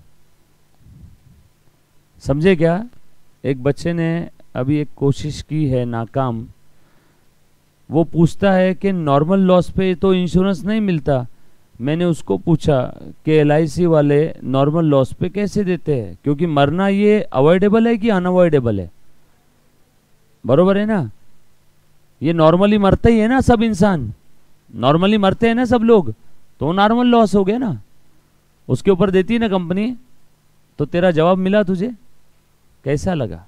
समझे क्या? एक बच्चे ने अभी एक कोशिश की है, नाकाम, वो पूछता है कि नॉर्मल लॉस पे तो इंश्योरेंस नहीं मिलता। मैंने उसको पूछा कि एल आई सी वाले नॉर्मल लॉस पे कैसे देते हैं, क्योंकि मरना ये अवॉइडेबल है कि अनअवॉइडेबल है? बरोबर है ना, ये नॉर्मली मरते ही है ना, सब इंसान नॉर्मली मरते हैं ना सब लोग, तो नॉर्मल लॉस हो गया ना, उसके ऊपर देती है ना कंपनी। तो तेरा जवाब मिला तुझे, कैसा लगा?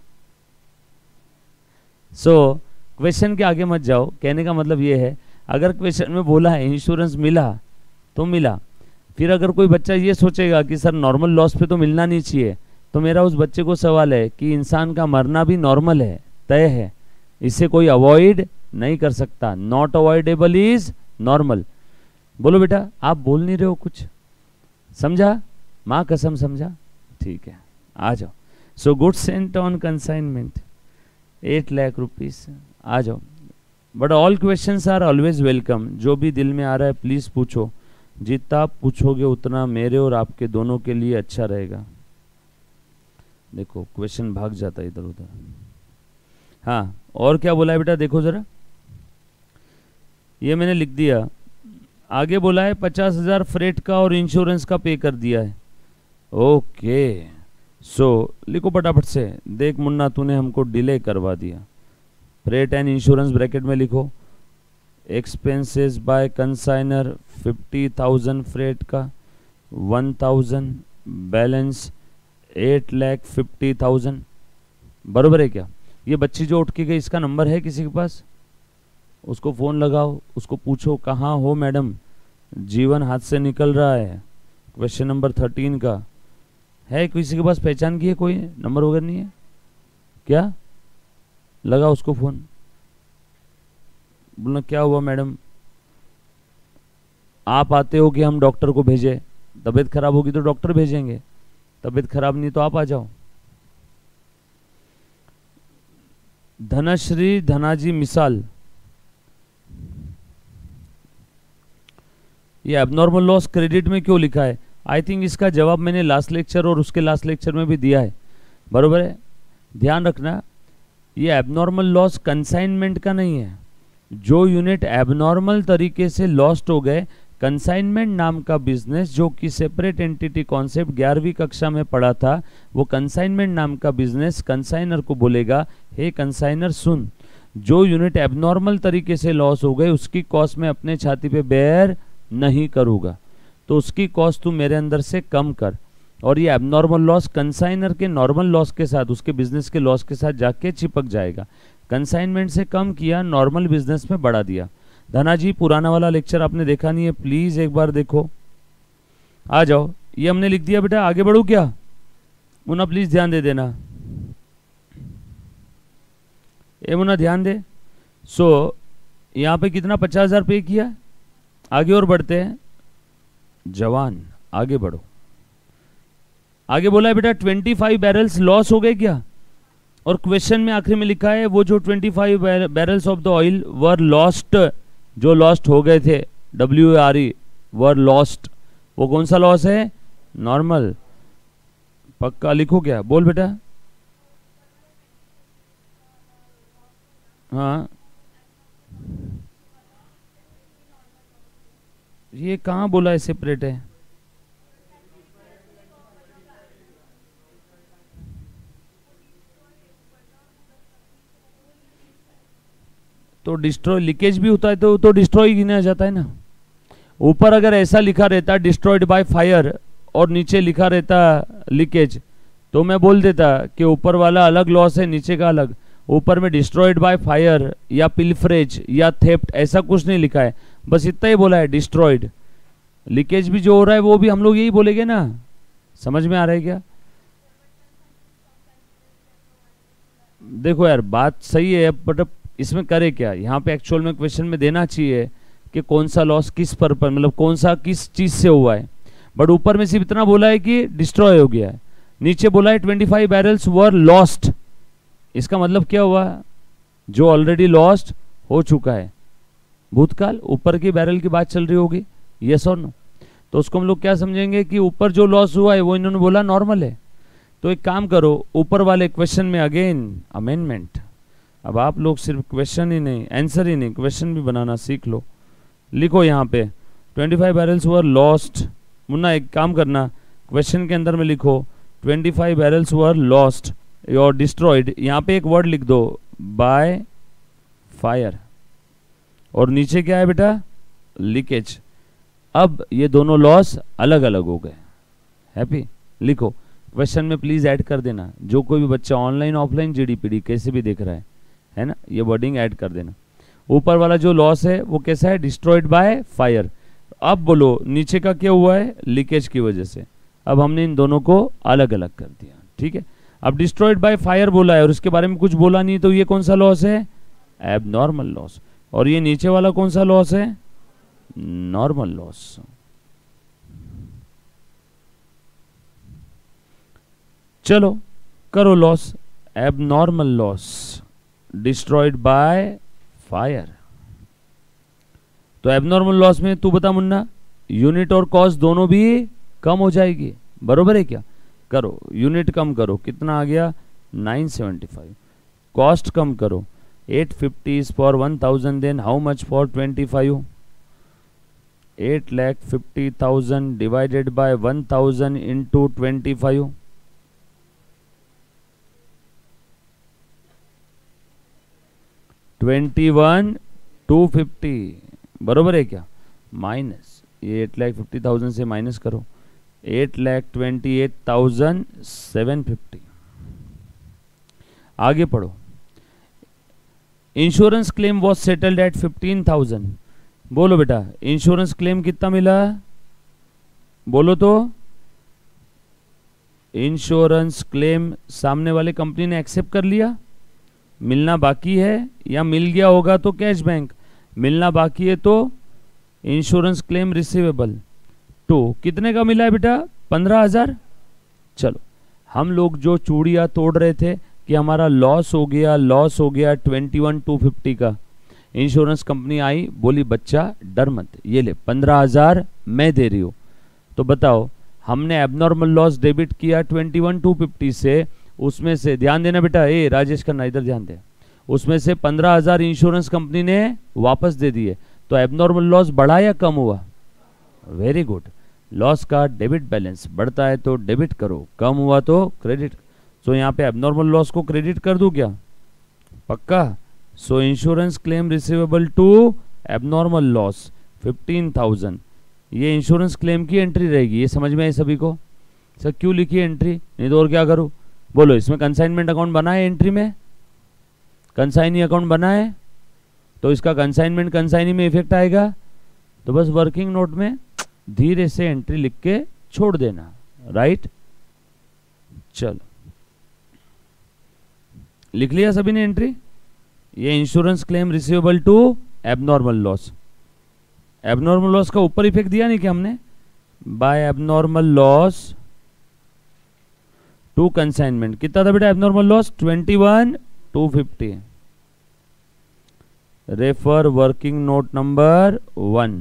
सो so, क्वेश्चन के आगे मत जाओ, कहने का मतलब ये है, अगर क्वेश्चन में बोला है इंश्योरेंस मिला तो मिला, फिर अगर कोई बच्चा ये सोचेगा कि सर नॉर्मल लॉस पे तो मिलना नहीं चाहिए, तो मेरा उस बच्चे को सवाल है कि इंसान का मरना भी नॉर्मल है, तय है, इसे कोई अवॉइड नहीं कर सकता, नॉट अवॉइडेबल इज नॉर्मल। बोलो बेटा, आप बोल नहीं रहे हो कुछ, समझा? माँ कसम समझा? ठीक है, आ जाओ। So goods sent on consignment, eight lakh rupees, आ जाओ। But all questions are always welcome, जो भी दिल में आ रहा है प्लीज पूछो, जितना आप पूछोगे उतना मेरे और आपके दोनों के लिए अच्छा रहेगा। देखो क्वेश्चन भाग जाता है इधर उधर। हाँ, और क्या बोला है बेटा, देखो जरा, ये मैंने लिख दिया। आगे बोला है पचास हजार फ्रेट का और इंश्योरेंस का पे कर दिया है। ओके, सो so, लिखो फटाफट से। देख मुन्ना, तूने हमको डिले करवा दिया। फ्रेट एंड इंश्योरेंस ब्रैकेट में लिखो, expenses by consignor fifty thousand freight का, one thousand balance eight lakh fifty thousand. बरोबर है क्या? ये बच्ची जो उठ के गई, इसका नंबर है किसी के पास? उसको फ़ोन लगाओ, उसको पूछो कहाँ हो मैडम, जीवन हाथ से निकल रहा है। क्वेश्चन नंबर थर्टीन का है, किसी के पास पहचान की है? कोई नंबर वगैरह नहीं है क्या? लगा उसको फ़ोन, बोलना क्या हुआ मैडम, आप आते हो कि हम डॉक्टर को भेजें? तबीयत खराब होगी तो डॉक्टर भेजेंगे, तबीयत खराब नहीं तो आप आ जाओ। धनश्री धनाजी मिसाल, ये एबनॉर्मल लॉस क्रेडिट में क्यों लिखा है? आई थिंक इसका जवाब मैंने लास्ट लेक्चर और उसके लास्ट लेक्चर में भी दिया है, बरोबर है? ध्यान रखना, ये एबनॉर्मल लॉस कंसाइनमेंट का नहीं है। जो यूनिट एबनॉर्मल तरीके से लॉस्ट हो गए, कंसाइनमेंट नाम का बिजनेस, जो कि सेपरेट एंटिटी कॉन्सेप्ट ग्यारहवीं कक्षा में पढ़ा था, वो कंसाइनमेंट नाम का बिजनेस कंसाइनर को बोलेगा, हे कंसाइनर सुन, जो यूनिट एबनॉर्मल तरीके से लॉस हो गए उसकी कॉस्ट मैं अपने छाती पे बेयर नहीं करूँगा, तो उसकी कॉस्ट तू मेरे अंदर से कम कर। और ये एबनॉर्मल लॉस कंसाइनर के नॉर्मल लॉस के साथ, उसके बिजनेस के लॉस के साथ जाके चिपक जाएगा। कंसाइनमेंट से कम किया, नॉर्मल बिजनेस में बढ़ा दिया। धना जी, पुराना वाला लेक्चर आपने देखा नहीं है, प्लीज एक बार देखो। आ जाओ, ये हमने लिख दिया बेटा, आगे बढ़ू क्या? मुन्ना प्लीज ध्यान दे देना, ए मुन्ना ध्यान दे। सो so, यहाँ पे कितना पचास हजार पे किया, आगे और बढ़ते हैं। जवान आगे बढ़ो, आगे बोला है बेटा ट्वेंटी फाइव बैरल्स लॉस हो गए क्या? और क्वेश्चन में आखिरी में लिखा है वो जो twenty five barrels of the oil were lost, जो लॉस्ट हो गए थे, W R E were lost, वो कौन सा लॉस है? नॉर्मल। पक्का लिखो क्या? बोल बेटा। हाँ, ये कहाँ बोला है सेपरेट है? तो डिस्ट्रॉय लीकेज भी होता है तो तो डिस्ट्रॉय गिना जाता है ना। ऊपर अगर ऐसा लिखा रहता डिस्ट्रॉयड बाय फायर और नीचे लिखा रहता लीकेज, तो मैं बोल देता कि ऊपर वाला अलग लॉस है, नीचे का अलग। ऊपर में डिस्ट्रॉयड बाय फायर या पिलफरेज या थेफ्ट ऐसा कुछ नहीं लिखा है, बस इतना ही बोला है डिस्ट्रॉयड। लीकेज भी जो हो रहा है वो भी हम लोग यही बोलेंगे ना। समझ में आ रहा है क्या? देखो यार बात सही है, बट इसमें करे क्या, यहाँ पे एक्चुअल में क्वेश्चन में देना चाहिए कि कौन सा लॉस किस पर, पर मतलब कौन सा किस चीज से हुआ है, बट ऊपर में सिर्फ इतना बोला है कि डिस्ट्रॉय हो गया है। नीचे बोला है twenty five barrels were lost, इसका मतलब क्या हुआ, जो ऑलरेडी लॉस्ट हो चुका है, भूतकाल। ऊपर की बैरल की बात चल रही होगी, यस और नो। तो उसको हम लोग क्या समझेंगे कि ऊपर जो लॉस हुआ है वो इन्होंने बोला नॉर्मल है। तो एक काम करो, ऊपर वाले क्वेश्चन में अगेन अमेंडमेंट। अब आप लोग सिर्फ क्वेश्चन ही नहीं, आंसर ही नहीं, क्वेश्चन भी बनाना सीख लो। लिखो यहाँ पे twenty five barrels were lost. मुन्ना एक काम करना, क्वेश्चन के अंदर में लिखो twenty five barrels were lost और डिस्ट्रॉयड, यहाँ पे एक वर्ड लिख दो बाय फायर, और नीचे क्या है बेटा, लीकेज। अब ये दोनों लॉस अलग अलग हो गए। हैप्पी? लिखो क्वेश्चन में प्लीज ऐड कर देना, जो कोई भी बच्चा ऑनलाइन ऑफलाइन जीडीपीडी कैसे भी देख रहा है, है ना, ये वर्डिंग ऐड कर देना। ऊपर वाला जो लॉस है वो कैसा है, डिस्ट्रॉयड बाय फायर। अब बोलो नीचे का क्या हुआ है, लीकेज की वजह से। अब हमने इन दोनों को अलग अलग कर दिया, ठीक है। अब डिस्ट्रॉयड बाय फायर बोला है और उसके बारे में कुछ बोला नहीं, तो ये कौन सा लॉस है, एबनॉर्मल लॉस। और ये नीचे वाला कौन सा लॉस है, नॉर्मल लॉस। चलो करो loss, abnormal loss destroyed by fire. तो एबनॉर्मल लॉस में तू बता मुन्ना, यूनिट और कॉस्ट दोनों भी कम हो जाएगी, बरोबर है क्या? करो, यूनिट कम करो, कितना आ गया नाइन सेवेंटी फाइव। कॉस्ट कम करो, eight fifty is for one thousand, then how much for twenty-five? eight lakh fifty thousand divided by one thousand into twenty-five. twenty-one two fifty, बरोबर है क्या? माइनस ये एट लाख फिफ्टी थाउजेंड से minus करो, eight lakh twenty eight thousand seven fifty. आगे पढ़ो। Insurance claim was settled at fifteen thousand. बोलो बेटा इंश्योरेंस क्लेम कितना मिला, बोलो तो। इंश्योरेंस क्लेम सामने वाले कंपनी ने एक्सेप्ट कर लिया, मिलना बाकी है, या मिल गया होगा तो कैश बैंक, मिलना बाकी है तो इंश्योरेंस क्लेम रिसीवेबल टू। कितने का मिला है बेटा, पंद्रह हजार। चलो हम लोग जो चूड़ियां तोड़ रहे थे कि हमारा लॉस हो गया, लॉस हो गया ट्वेंटी वन टू फिफ्टी का। इंश्योरेंस कंपनी आई, बोली बच्चा डर मत, ये ले पंद्रह हजार मैं दे रही हूँ। तो बताओ हमने एबनॉर्मल लॉस डेबिट किया ट्वेंटी वन टू फिफ्टी से, उसमें से ध्यान देना बेटा, ए राजेश खन्ना इधर ध्यान दे, उसमें से पंद्रह हजार इंश्योरेंस कंपनी ने वापस दे दिए। तो एबनॉर्मल लॉस बढ़ा या कम हुआ? Very good. लॉस का डेबिट बैलेंस बढ़ता है तो डेबिट करो, कम हुआ तो क्रेडिट। सो यहाँ पे एबनॉर्मल लॉस को क्रेडिट कर दूं क्या, पक्का? So insurance claim receivable to abnormal loss fifteen thousand, ये इंश्योरेंस क्लेम की एंट्री रहेगी। ये समझ में आई सभी को? सर क्यों लिखी है एंट्री, नहीं तो और क्या करूं? बोलो इसमें कंसाइनमेंट अकाउंट बना है, एंट्री में कंसाइनी अकाउंट बना है, तो इसका कंसाइनमेंट कंसाइनी में इफेक्ट आएगा। तो बस वर्किंग नोट में धीरे से एंट्री लिख के छोड़ देना, राइट? चलो लिख लिया सभी ने एंट्री। ये insurance claim receivable to abnormal loss, abnormal loss का ऊपर इफेक्ट दिया नहीं कि हमने, by abnormal loss to consignment. कितना था बेटा abnormal loss? Twenty one two fifty. Refer working note number one.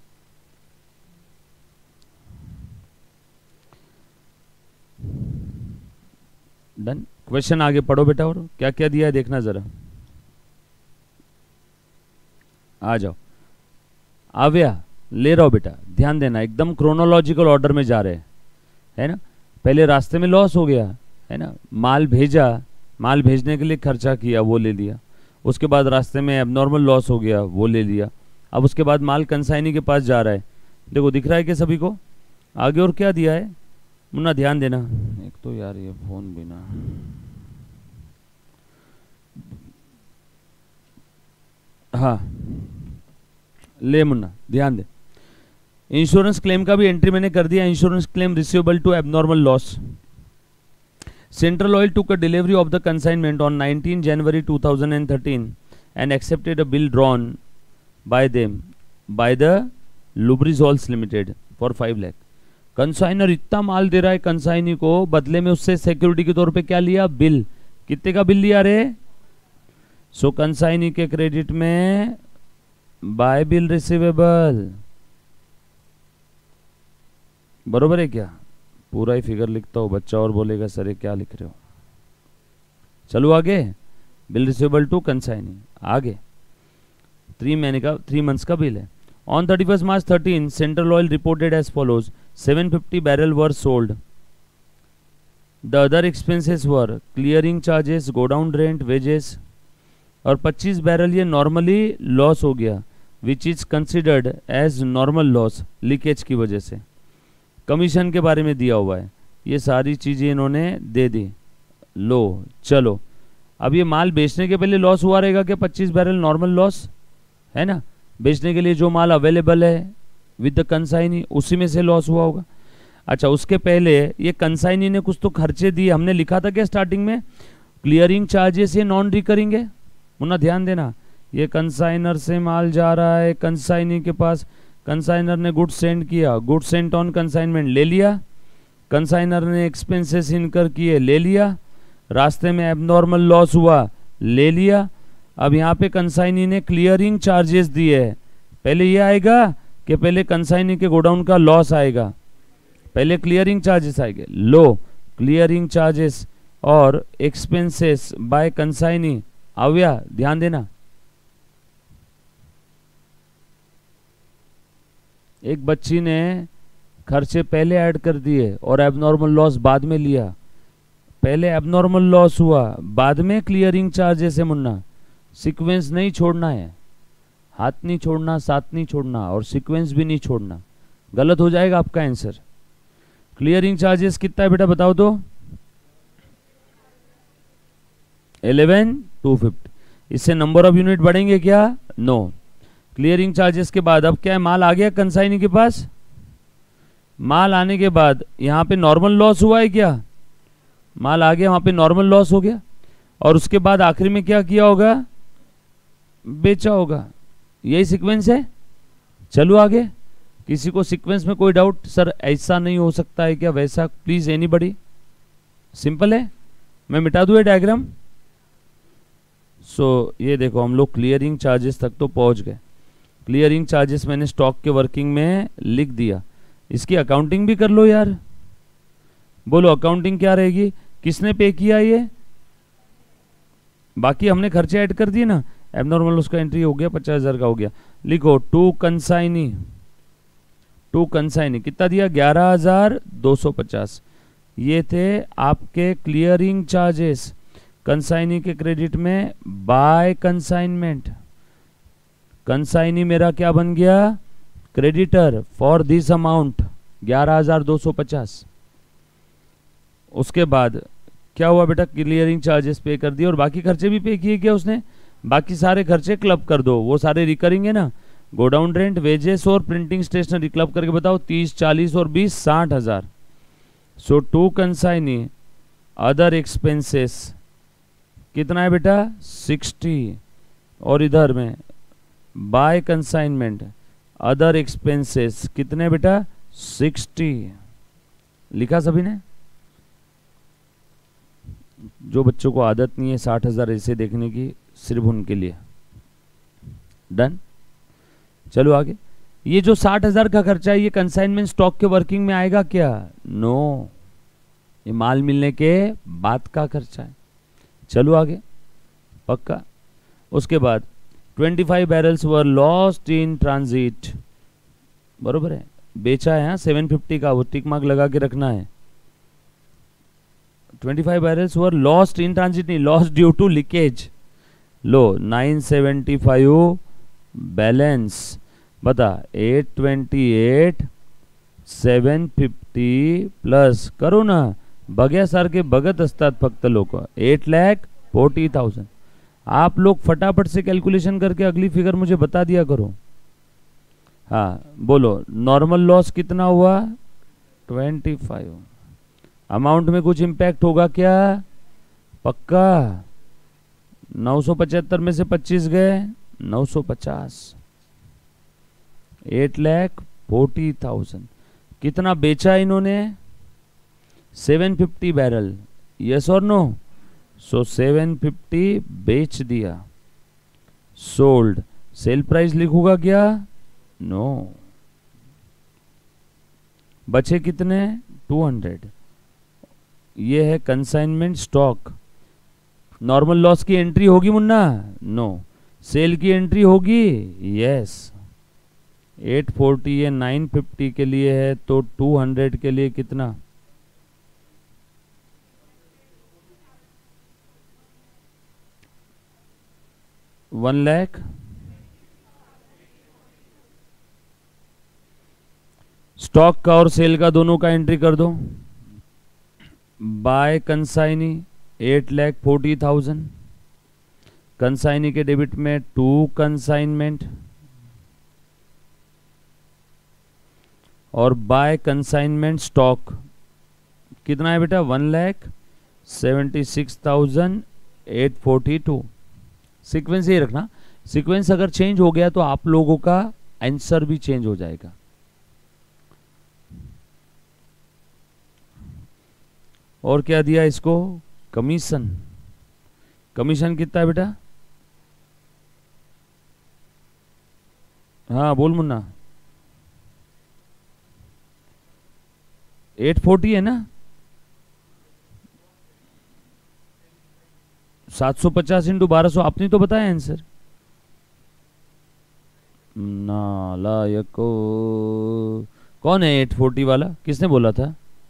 Done. Question आगे पढ़ो बेटा, और क्या क्या दिया है देखना जरा। आ जाओ, आव्या ले रहा हो बेटा, ध्यान देना, एकदम क्रोनोलॉजिकल ऑर्डर में जा रहे हैं, है ना। पहले रास्ते में लॉस हो गया, है ना, माल भेजा, माल भेजने के लिए खर्चा किया, वो ले लिया। उसके बाद रास्ते में एबनॉर्मल लॉस हो गया, वो ले लिया। अब उसके बाद माल कंसाइनी के पास जा रहा है, देखो दिख रहा है कि सभी को आगे और क्या दिया है मुन्ना, ध्यान देना। एक तो यार ये फोन भी ना, हाँ ले मुन्ना ध्यान दे। इंश्योरेंस क्लेम का भी एंट्री मैंने कर दिया, insurance claim receivable to abnormal loss. Central Oil took a delivery of the consignment on nineteenth January two thousand thirteen and accepted a bill drawn by them by the Lubrisols Limited for five lakh. Consignor इतना माल दे रहा है consignee को, बदले में उससे security के तौर पे क्या लिया, बिल। कितने का बिल लिया रे? सो कंसाइनी के क्रेडिट में बाय बिल रिसीवेबल, बरोबर है क्या? पूरा ही फिगर लिखता हूँ, बच्चा और बोलेगा सर ये क्या लिख रहे हो। चलो आगे, बिल रिसीवेबल टू कंसाइनी। आगे थ्री महीने का थ्री मंथ्स का बिल है। On thirty first March thirteen central oil reported as follows, seven fifty barrel were sold, the other expenses were clearing charges, godown rent, wages, और पच्चीस barrel ये normally loss हो गया, which is considered as normal loss leakage की वजह से। Commission के बारे में दिया हुआ है, ये सारी चीज़ें इन्होंने दे दी। लो चलो, अब ये माल बेचने के पहले लॉस हुआ रहेगा क्या? पच्चीस बैरल नॉर्मल लॉस है ना, बेचने के लिए जो माल अवेलेबल है विद द कंसाइनी उसी में से लॉस हुआ होगा। अच्छा, उसके पहले ये कंसाइनी ने कुछ तो खर्चे दिए, हमने लिखा था क्या स्टार्टिंग में, क्लियरिंग चार्जेस ये नॉन रिकरिंग है मुन्ना, ध्यान देना। ये कंसाइनर से माल जा रहा है कंसाइनी के पास, कंसाइनर ने गुड सेंड किया, गुड सेंट ऑन कंसाइनमेंट ले लिया, कंसाइनर ने एक्सपेंसेस इनकर किए ले लिया, रास्ते में एबनॉर्मल लॉस हुआ ले लिया। अब यहाँ पे कंसाइनी ने क्लियरिंग चार्जेस दिए है, पहले ये आएगा कि पहले कंसाइनी के गोडाउन का लॉस आएगा? पहले क्लियरिंग चार्जेस आएंगे। लो, क्लियरिंग चार्जेस और एक्सपेंसेस बाय कंसाइनी आव्या, ध्यान देना। एक बच्ची ने खर्चे पहले ऐड कर दिए और एबनॉर्मल लॉस बाद में लिया। पहले एबनॉर्मल लॉस हुआ, बाद में क्लियरिंग चार्जेस है मुन्ना। सीक्वेंस नहीं छोड़ना है, हाथ नहीं छोड़ना, साथ नहीं छोड़ना और सीक्वेंस भी नहीं छोड़ना, गलत हो जाएगा आपका आंसर। क्लियरिंग चार्जेस कितना है बेटा बताओ तो? Eleven two fifty. इससे नंबर ऑफ यूनिट बढ़ेंगे क्या? नो। क्लियरिंग चार्जेस के बाद अब क्या है, माल आ गया कंसाइनी के पास। माल आने के बाद यहाँ पे नॉर्मल लॉस हुआ है क्या? माल आ गया, वहां पे नॉर्मल लॉस हो गया, और उसके बाद आखिरी में क्या किया होगा? बेचा होगा। यही सीक्वेंस है। चलो आगे, किसी को सीक्वेंस में कोई डाउट? सर ऐसा नहीं हो सकता है क्या, वैसा? Please anybody? सिंपल है, मैं मिटा दूं ये डायग्राम। सो so, ये देखो हम लोग क्लियरिंग चार्जेस तक तो पहुंच गए। क्लियरिंग चार्जेस मैंने स्टॉक के वर्किंग में लिख दिया। इसकी अकाउंटिंग भी कर लो यार। बोलो अकाउंटिंग क्या रहेगी? किसने पे किया ये? बाकी हमने खर्चे ऐड कर दिए ना। एबनॉर्मल उसका एंट्री हो गया, पचास हजार का हो गया। लिखो टू कंसाइनी, टू कंसाइनी कितना दिया? ग्यारह हजार दो सौ पचास। ये थे आपके क्लियरिंग चार्जेस कंसाइनी के क्रेडिट में बाय कंसाइनमेंट। कंसाइनी मेरा क्या बन गया? क्रेडिटर फॉर दिस अमाउंट ग्यारह हजार दो सौ पचास। उसके बाद क्या हुआ बेटा? क्लियरिंग चार्जेस पे कर दिए और बाकी खर्चे भी पे किए क्या उसने? बाकी सारे खर्चे क्लब कर दो, वो सारे रिकरिंग है ना। गोडाउन रेंट, वेजेस और प्रिंटिंग स्टेशनरी क्लब करके बताओ, तीस, चालीस और बीस, साठ हजार। So to consignee other expenses कितना है बेटा? सिक्सटी। और इधर में बाय कंसाइनमेंट अदर एक्सपेंसेस कितने बेटा? सिक्सटी। लिखा सभी ने? जो बच्चों को आदत नहीं है साठ हजार ऐसे देखने की, सिर्फ उनके लिए। डन। चलो आगे। ये जो साठ हजार का खर्चा है ये कंसाइनमेंट स्टॉक के वर्किंग में आएगा क्या? नो, ये माल मिलने के बाद का खर्चा है। चलो आगे, पक्का। उसके बाद पच्चीस barrels were lost in transit, बरोबर है, बेचा है। हाँ, सात सौ पचास का वो टिक मार्क लगा के रखना है। पच्चीस barrels were lost in transit नहीं, लॉस्ट ड्यू टू लीकेज। लो नाइन सेवेंटी फाइव बैलेंस बता eight twenty eight seven fifty plus करो ना बघ्यासारखे बघत असतात फक्त लोक एट लैख फोर्टी थाउजेंड। आप लोग फटाफट से कैलकुलेशन करके अगली फिगर मुझे बता दिया करो। हाँ बोलो नॉर्मल लॉस कितना हुआ ट्वेंटी फाइव। अमाउंट में कुछ इम्पैक्ट होगा क्या पक्का? नौ सौ पचहत्तर में से पच्चीस गए नौ सौ पचास। Eight lakh forty thousand. कितना बेचा इन्होंने सेवन फिफ्टी बैरल यस और नो। सो सेवन फिफ्टी बेच दिया सोल्ड। सेल प्राइस लिखूंगा क्या नो। बचे कितने टू हंड्रेड। ये है कंसाइनमेंट स्टॉक। नॉर्मल लॉस की एंट्री होगी मुन्ना नो। सेल की एंट्री होगी यस। एट फोर्टी ये नाइन फिफ्टी के लिए है तो टू हंड्रेड के लिए कितना वन लैख। स्टॉक का और सेल का दोनों का एंट्री कर दो। By consignee eight lakh forty thousand. Consignee के डेबिट में टू कंसाइनमेंट और बाय कंसाइनमेंट स्टॉक कितना है बेटा one lakh seventy six thousand eight forty two. Sequence ये रखना। सीक्वेंस अगर चेंज हो गया तो आप लोगों का आंसर भी चेंज हो जाएगा। और क्या दिया इसको कमीशन। कमीशन कितना है बेटा हाँ बोल मुन्ना एट फोर्टी है ना। सात सौ पचास इंटू बारह सौ आपने तो बताया आंसर। नालायको कौन है एट फोर्टी वाला किसने बोला था?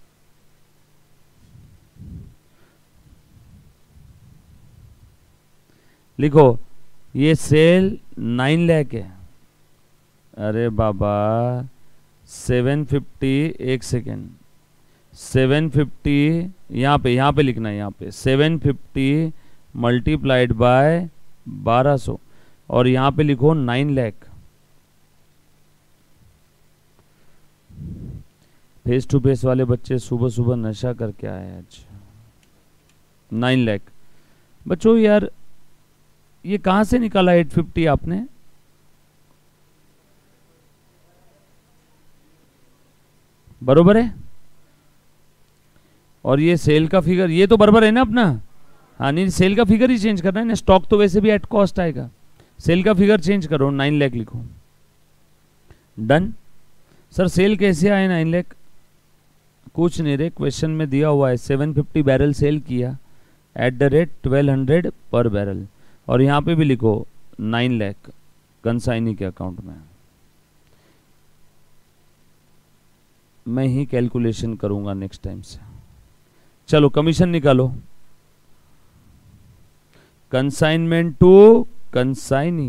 लिखो ये सेल नाइन लैख है। अरे बाबा सेवन फिफ्टी एक सेकेंड सेवन फिफ्टी यहाँ पे यहाँ पे लिखना है। यहाँ पे सेवन फिफ्टी मल्टीप्लाइड बाय बारह सौ और यहाँ पे लिखो nine lakh. Face to face वाले बच्चे सुबह सुबह नशा करके आए आज। नाइन लैख बच्चों यार ये कहां से निकाला एट फिफ्टी आपने? बरोबर है। और ये सेल का फिगर ये तो बराबर है ना अपना। हाँ नहीं सेल का फिगर ही चेंज करना है ना। स्टॉक तो वैसे भी एट कॉस्ट आएगा। सेल का फिगर चेंज करो नाइन लाख लिखो। डन। सर सेल कैसे आए नाइन लाख? कुछ नहीं रे क्वेश्चन में दिया हुआ है सेवन फिफ्टी बैरल सेल किया at the rate twelve hundred पर बैरल और यहाँ पे भी लिखो नाइन लाख कंसाइनी के अकाउंट में। मैं ही कैलकुलेशन करूंगा नेक्स्ट टाइम से। चलो कमीशन निकालो। Consignment to consignee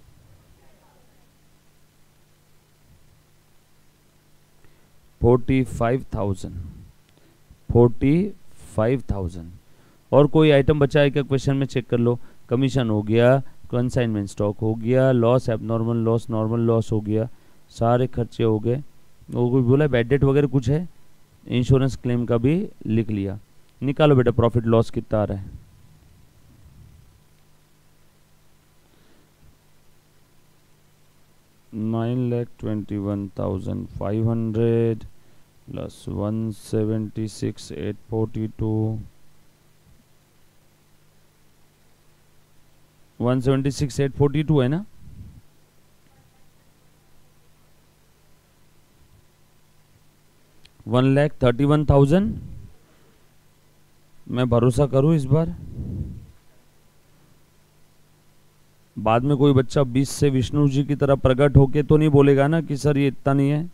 forty five thousand forty five thousand. और कोई आइटम बचा है क्या क्वेश्चन में चेक कर लो। कमीशन हो गया, कंसाइनमेंट स्टॉक हो गया, loss abnormal loss normal loss हो गया, सारे खर्चे हो गए। वो कोई बोला बैड डेट वगैरह कुछ है, इंश्योरेंस क्लेम का भी लिख लिया। निकालो बेटा प्रॉफिट लॉस कितना आ रहा है। Nine lakh twenty one thousand five hundred plus one seventy six eight forty two one seventy six eight forty two है ना। One lakh thirty one thousand. मैं भरोसा करूं इस बार। बाद में कोई बच्चा बीस से विष्णु जी की तरह प्रकट होके तो नहीं बोलेगा ना कि सर ये इतना नहीं है।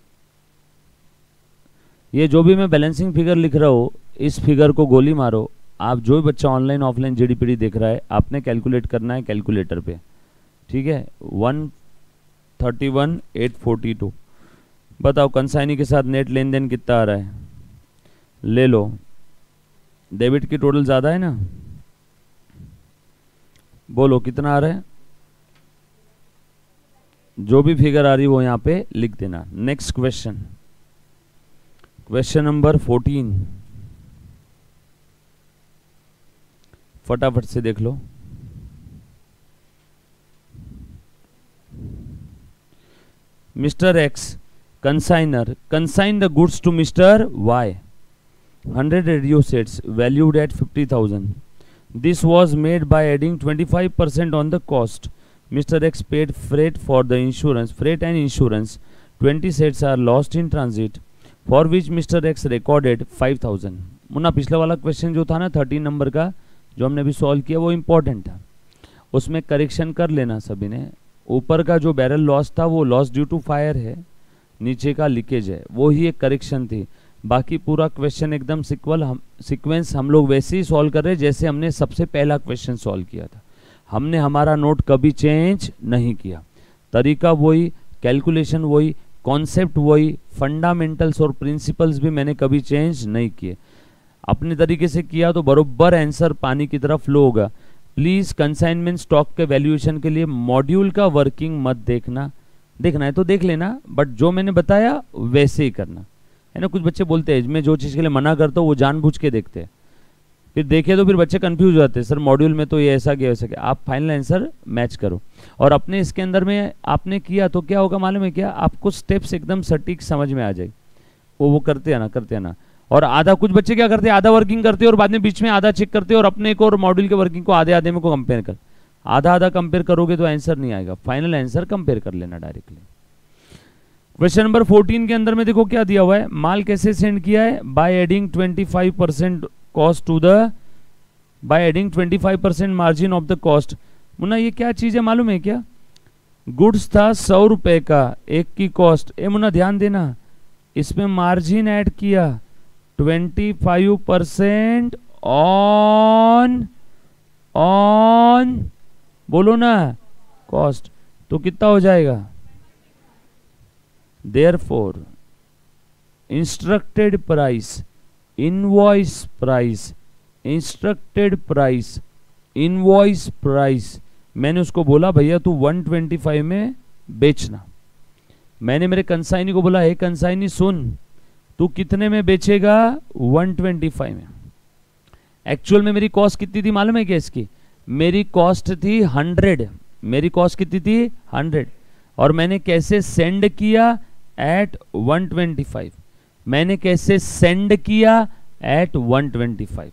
ये जो भी मैं बैलेंसिंग फिगर लिख रहा हूं इस फिगर को गोली मारो आप जो भी बच्चा ऑनलाइन ऑफलाइन जीडीपीडी देख रहा है, आपने कैलकुलेट करना है कैलकुलेटर पे, ठीक है। One thirty one eight forty two. बताओ कंसाइनी के साथ नेट लेन देन कितना आ रहा है, ले लो। डेबिट की टोटल ज़्यादा है ना, बोलो कितना आ रहा है। जो भी फिगर आ रही है वो यहाँ पे लिख देना। Next question, question number fourteen, फटाफट से देख लो। Mister X consignor consign the goods to mister Y, hundred radio sets valued at fifty thousand. This was made by adding twenty-five percent on the cost. Mister X paid freight for the insurance, freight and insurance. twenty sets are lost in transit, for which Mister X recorded five thousand. Munna पिछला वाला question जो था ना thirteen number का, जो हमने अभी solve किया, वो इम्पोर्टेंट था, उसमें करेक्शन कर लेना सभी ने। ऊपर का जो बैरल लॉस था वो लॉस ड्यू टू फायर है, नीचे का लीकेज है, वो ही एक करेक्शन थी। बाकी पूरा क्वेश्चन एकदम सिक्वल हम सीक्वेंस हम लोग वैसे ही सॉल्व कर रहे हैं जैसे हमने सबसे पहला क्वेश्चन सॉल्व किया था। हमने हमारा नोट कभी चेंज नहीं किया, तरीका वही, कैलकुलेशन वही, कॉन्सेप्ट वही, फंडामेंटल्स और प्रिंसिपल्स भी मैंने कभी चेंज नहीं किए। अपने तरीके से किया तो बरोबर आंसर पानी की तरफ फ्लो होगा। प्लीज़ कंसाइनमेंट स्टॉक के वैल्यूएशन के लिए मॉड्यूल का वर्किंग मत देखना, देखना है तो देख लेना, बट जो मैंने बताया वैसे ही करना है ना। कुछ बच्चे बोलते हैं मैं जो चीज़ के लिए मना करता हूँ वो जानबूझ के देखते हैं, फिर देखे तो फिर बच्चे कंफ्यूज हो जाते हैं, सर मॉड्यूल में तो ये ऐसा क्या वैसा क्या। आप फाइनल आंसर मैच करो, और अपने इसके अंदर में आपने किया तो क्या होगा मालूम है क्या, आपको स्टेप्स एकदम सटीक समझ में आ जाए। वो वो करते हैं ना करते हैं ना और आधा कुछ बच्चे क्या करते हैं, आधा वर्किंग करते हैं और बाद में बीच में आधा चेक करते हैं और अपने एक और मॉड्यूल के वर्किंग को आधे आधे में को कंपेयर कर। आधा आधा कंपेयर करोगे तो आंसर नहीं आएगा, फाइनल आंसर कंपेयर कर लेना डायरेक्टली। क्वेश्चन नंबर फोर्टीन के अंदर में देखो क्या दिया हुआ है, माल कैसे सेंड किया है, by adding twenty five percent cost to the by adding twenty five percent margin of the cost. Munna ये क्या चीज है मालूम है क्या, गुड्स था सौ रुपए का, एक की कॉस्ट, ए मुन्ना ध्यान देना, इसमें मार्जिन ऐड किया twenty five percent on on बोलो ना कॉस्ट, तो कितना हो जाएगा। Therefore, instructed price, invoice price, instructed price, invoice price, मैंने उसको बोला भैया तू वन ट्वेंटी फाइव में बेचना। मैंने मेरे कंसाइनी को बोला हे कंसाइनी सुन, तू कितने में बेचेगा, वन ट्वेंटी फाइव में। एक्चुअल में मेरी कॉस्ट कितनी थी मालूम है क्या इसकी, मेरी कॉस्ट थी हंड्रेड, मेरी कॉस्ट कितनी थी हंड्रेड, और मैंने कैसे सेंड किया एट वन ट्वेंटी फाइव, मैंने कैसे सेंड किया एट वन ट्वेंटी फाइव,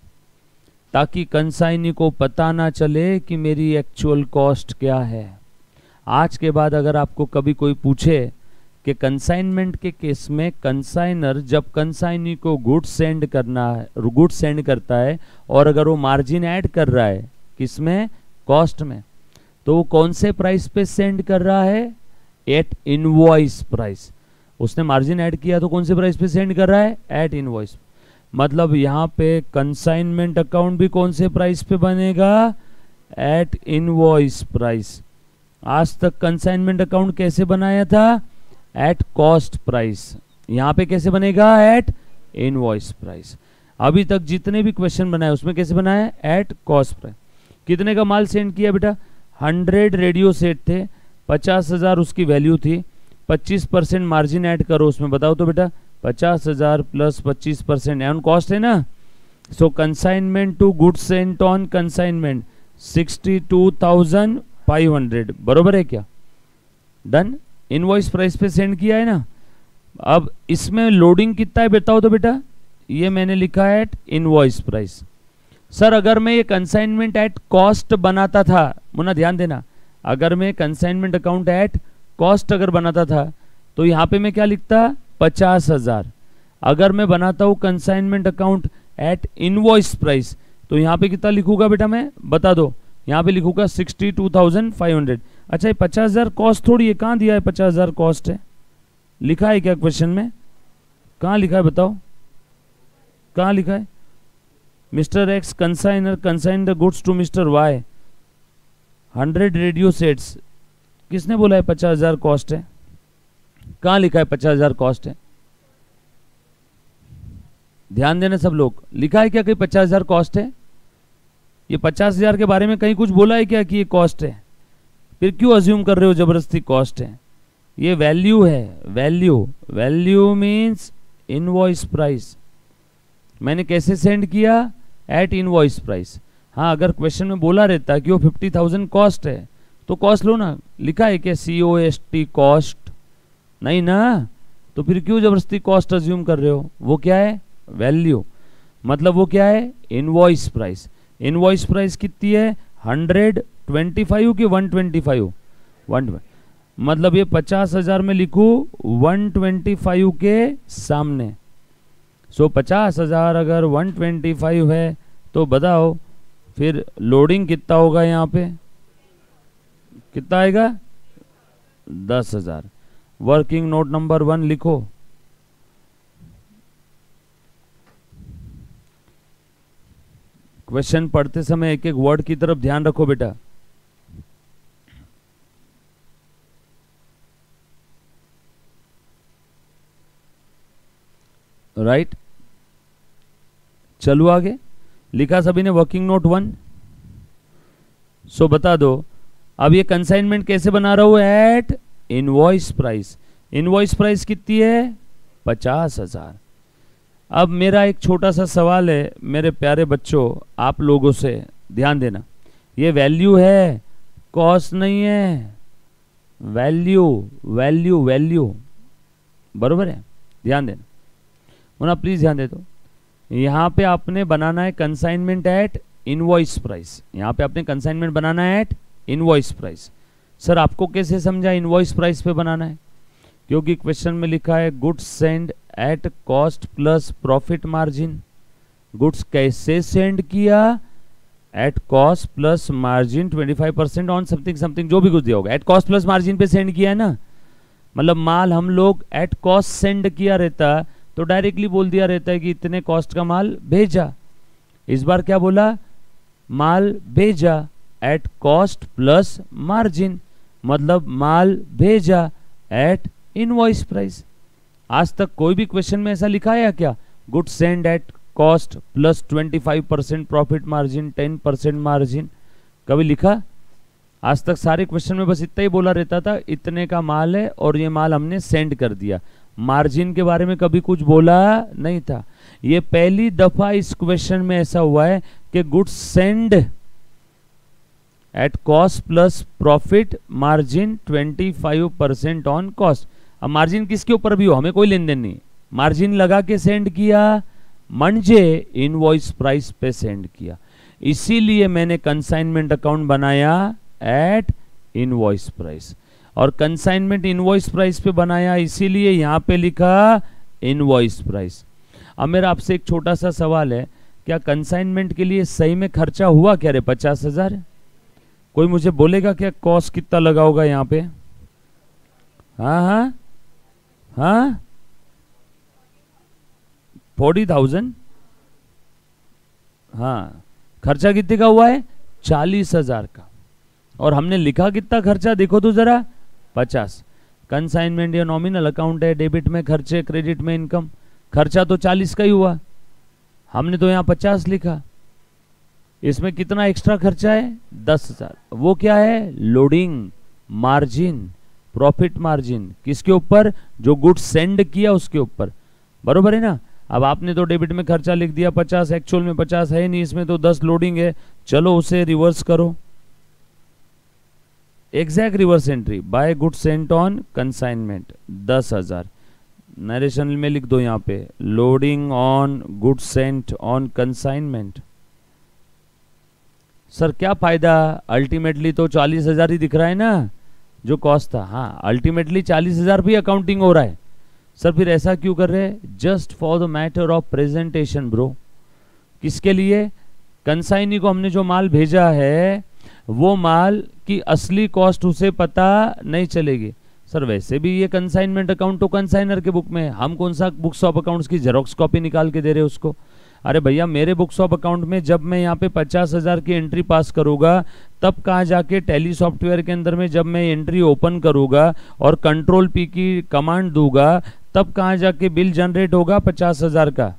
ताकि कंसाइनी को पता ना चले कि मेरी एक्चुअल कॉस्ट क्या है। आज के बाद अगर आपको कभी कोई पूछे कि कंसाइनमेंट के केस में कंसाइनर जब कंसाइनी को गुड्स सेंड करना है, गुड्स सेंड करता है और अगर वो मार्जिन ऐड कर रहा है किसमें, कॉस्ट में, तो वो कौन से प्राइस पे सेंड कर रहा है, एट इनवॉइस प्राइस। उसने मार्जिन ऐड किया तो कौन से प्राइस पे सेंड कर रहा है, एट इनवॉइस। मतलब यहाँ पे कंसाइनमेंट अकाउंट भी कौन से प्राइस पे बनेगा, एट इनवॉइस प्राइस। आज तक कंसाइनमेंट अकाउंट कैसे बनाया था, एट कॉस्ट प्राइस, यहाँ पे कैसे बनेगा, एट इनवॉइस प्राइस। अभी तक जितने भी क्वेश्चन बनाए उसमें कैसे बनाया, एट कॉस्ट प्राइस। कितने का माल सेंड किया बेटा, हंड्रेड रेडियो सेट थे, पचास हजार उसकी वैल्यू थी, पच्चीस परसेंट मार्जिन ऐड करो उसमें, बताओ तो बेटा, पचास हजार प्लस पच्चीस परसेंट ऑन कॉस्ट है ना। So consignment to goods sent on consignment sixty two thousand five hundred, बरोबर है क्या, डन। इनवॉइस प्राइस पे सेंड किया है ना। अब इसमें लोडिंग कितना है बताओ तो बेटा, ये मैंने लिखा है एट इनवॉइस प्राइस। सर अगर मैं ये कंसाइनमेंट एट कॉस्ट बनाता था, मुन्ना ध्यान देना, अगर मैं कंसाइनमेंट अकाउंट एट कॉस्ट अगर बनाता था तो यहाँ पे मैं क्या लिखता, पचास हजार। अगर मैं बनाता हूँ consignment account at invoice price तो यहाँ पे कितना लिखूंगा बेटा, मैं बता दो, यहाँ पे लिखूंगा sixty two thousand five hundred. अच्छा ये पचास हजार कॉस्ट थोड़ी है, कहाँ दिया है पचास हजार कॉस्ट है, लिखा है क्या क्वेश्चन में, कहाँ लिखा है बताओ, कहाँ लिखा है, mister X consignor consign the goods to mister Y, hundred radio sets. किसने बोला है पचास हजार कॉस्ट है? कहाँ लिखा है पचास हजार कॉस्ट है? ध्यान देना सब लोग, लिखा है क्या कहीं पचास हजार कॉस्ट है? ये पचास हजार के बारे में कहीं कुछ बोला है क्या कि ये कॉस्ट है? फिर क्यों अज्यूम कर रहे हो जबरदस्ती कॉस्ट है? ये वैल्यू है, value. Value means invoice price. मैंने कैसे सेंड किया? At invoice price. हाँ, अगर क्वेश्चन में बोला रहता कि वो फिफ्टी थाउजेंड कॉस्ट है तो कॉस्ट लो ना। लिखा है क्या C O S T cost? नहीं ना, तो फिर क्यों जबरदस्ती कॉस्ट अज्यूम कर रहे हो? वो क्या है? वैल्यू। मतलब वो क्या है? Invoice price. इनवॉइस प्राइस कितनी है? हंड्रेड ट्वेंटी फाइव की वन ट्वेंटी फाइव? वन। मतलब ये पचास हजार में लिखू वन ट्वेंटी फाइव के सामने। सो पचास हजार अगर वन ट्वेंटी फाइव है तो बताओ फिर लोडिंग कितना होगा? यहाँ पे कितना आएगा? दस हजार। वर्किंग नोट नंबर वन लिखो। क्वेश्चन पढ़ते समय एक एक वर्ड की तरफ ध्यान रखो बेटा। Right right? चलो आगे। लिखा सभी ने वर्किंग नोट वन? सो बता दो अब ये कंसाइनमेंट कैसे बना रहा हूं? At invoice price. Invoice price कितनी है? पचास हजार। अब मेरा एक छोटा सा सवाल है मेरे प्यारे बच्चों, आप लोगों से ध्यान देना। ये वैल्यू है, कॉस्ट नहीं है। वैल्यू वैल्यू वैल्यू, बरोबर है? ध्यान देना मुन्ना, प्लीज ध्यान दे दो। यहाँ पे आपने बनाना है कंसाइनमेंट एट इनवॉइस प्राइस। यहाँ पे आपने कंसाइनमेंट बनाना है एट इनवॉइस प्राइस। सर आपको कैसे समझा इनवॉइस प्राइस पे बनाना है? क्योंकि क्वेश्चन में लिखा है goods send at cost plus profit margin. Goods कैसे सेंड किया? At cost plus margin twenty five percent on something something, जो भी कुछ दिया होगा। एट कॉस्ट प्लस मार्जिन पे सेंड किया है ना। मतलब माल हम लोग एट कॉस्ट सेंड किया रहता तो डायरेक्टली बोल दिया रहता है कि इतने कॉस्ट का माल भेजा। इस बार क्या बोला? माल भेजा एट कॉस्ट प्लस मार्जिन, मतलब माल भेजा एट इनवॉइस प्राइस। आज तक कोई भी क्वेश्चन में ऐसा लिखा है क्या? Good send at cost plus twenty five percent profit margin, ten percent margin, कभी लिखा? आज तक सारे क्वेश्चन में बस इतना ही बोला रहता था, इतने का माल है और ये माल हमने सेंड कर दिया। मार्जिन के बारे में कभी कुछ बोला नहीं था। ये पहली दफा इस क्वेश्चन में ऐसा हुआ है कि goods send at cost plus profit margin twenty five percent on cost. अब मार्जिन किसके ऊपर भी हो, हमें कोई लेन देन नहीं। मार्जिन लगा के सेंड किया, म्हणजे इनवॉइस प्राइस पे सेंड किया। इसीलिए मैंने कंसाइनमेंट अकाउंट बनाया एट इनवॉइस प्राइस, और कंसाइनमेंट इनवॉइस प्राइस पे बनाया इसीलिए यहां पे लिखा इनवॉइस प्राइस। अब मेरा आपसे एक छोटा सा सवाल है, क्या कंसाइनमेंट के लिए सही में खर्चा हुआ क्या रे? पचास हजार। कोई मुझे बोलेगा क्या कॉस्ट कितना लगा होगा यहाँ पे? हाँ हाँ हाँ, फोर्टी थाउजेंड। हाँ, खर्चा कितने का हुआ है? चालीस हजार का। और हमने लिखा कितना खर्चा देखो तो जरा, पचास। कंसाइनमेंट या नॉमिनल अकाउंट है, डेबिट में खर्चे, क्रेडिट में इनकम। खर्चा तो चालीस का ही हुआ, हमने तो यहाँ पचास लिखा। इसमें कितना एक्स्ट्रा खर्चा है? दस हजार। वो क्या है? Loading margin, profit margin. किसके ऊपर? जो गुड्स सेंड किया उसके ऊपर, बरोबर है ना। अब आपने तो डेबिट में खर्चा लिख दिया पचास, एक्चुअल में पचास है नहीं, इसमें तो दस लोडिंग है। चलो उसे रिवर्स करो, exact reverse entry. By good sent on consignment दस हजार। नरेशन में लिख दो यहाँ पे, loading on good sent on consignment. Sir क्या फायदा? अल्टीमेटली तो चालीस हजार ही दिख रहा है ना जो कॉस्ट था। हाँ, अल्टीमेटली चालीस हजार भी अकाउंटिंग हो रहा है। सर फिर ऐसा क्यों कर रहे हैं? Just for the matter of presentation bro. किसके लिए? कंसाइनी को हमने जो माल भेजा है वो माल की असली कॉस्ट उसे पता नहीं चलेगी। सर वैसे भी ये कंसाइनमेंट अकाउंट तो कंसाइनर के बुक में है, हम कौन सा बुक्स ऑफ अकाउंट्स की जेरोक्स कॉपी निकाल के दे रहे हैं उसको। अरे भैया मेरे बुक्स ऑफ अकाउंट में जब मैं यहाँ पे पचास हजार की एंट्री पास करूंगा तब कहाँ जाके टैली सॉफ्टवेयर के अंदर में जब मैं एंट्री ओपन करूंगा और कंट्रोल पी की कमांड दूंगा तब कहाँ जाके बिल जनरेट होगा पचास हजार का।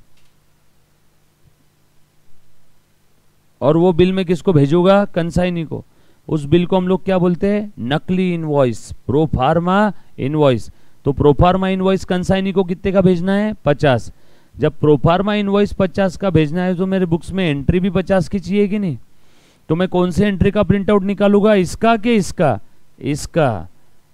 और वो बिल मैं किसको भेजूंगा? कंसाइनी को। उस बिल को हम लोग क्या बोलते हैं? नकली इनवॉइस, प्रोफार्मा इनवॉइस। तो प्रोफार्मा इनवॉइस कंसाइनी को कितने का भेजना है? पचास। जब प्रोफार्मा इनवॉइस पचास का भेजना है तो मेरे बुक्स में एंट्री भी पचास की चाहिए कि नहीं? तो मैं कौन से एंट्री का प्रिंट आउट निकालूंगा? इसका कि इसका? इसका।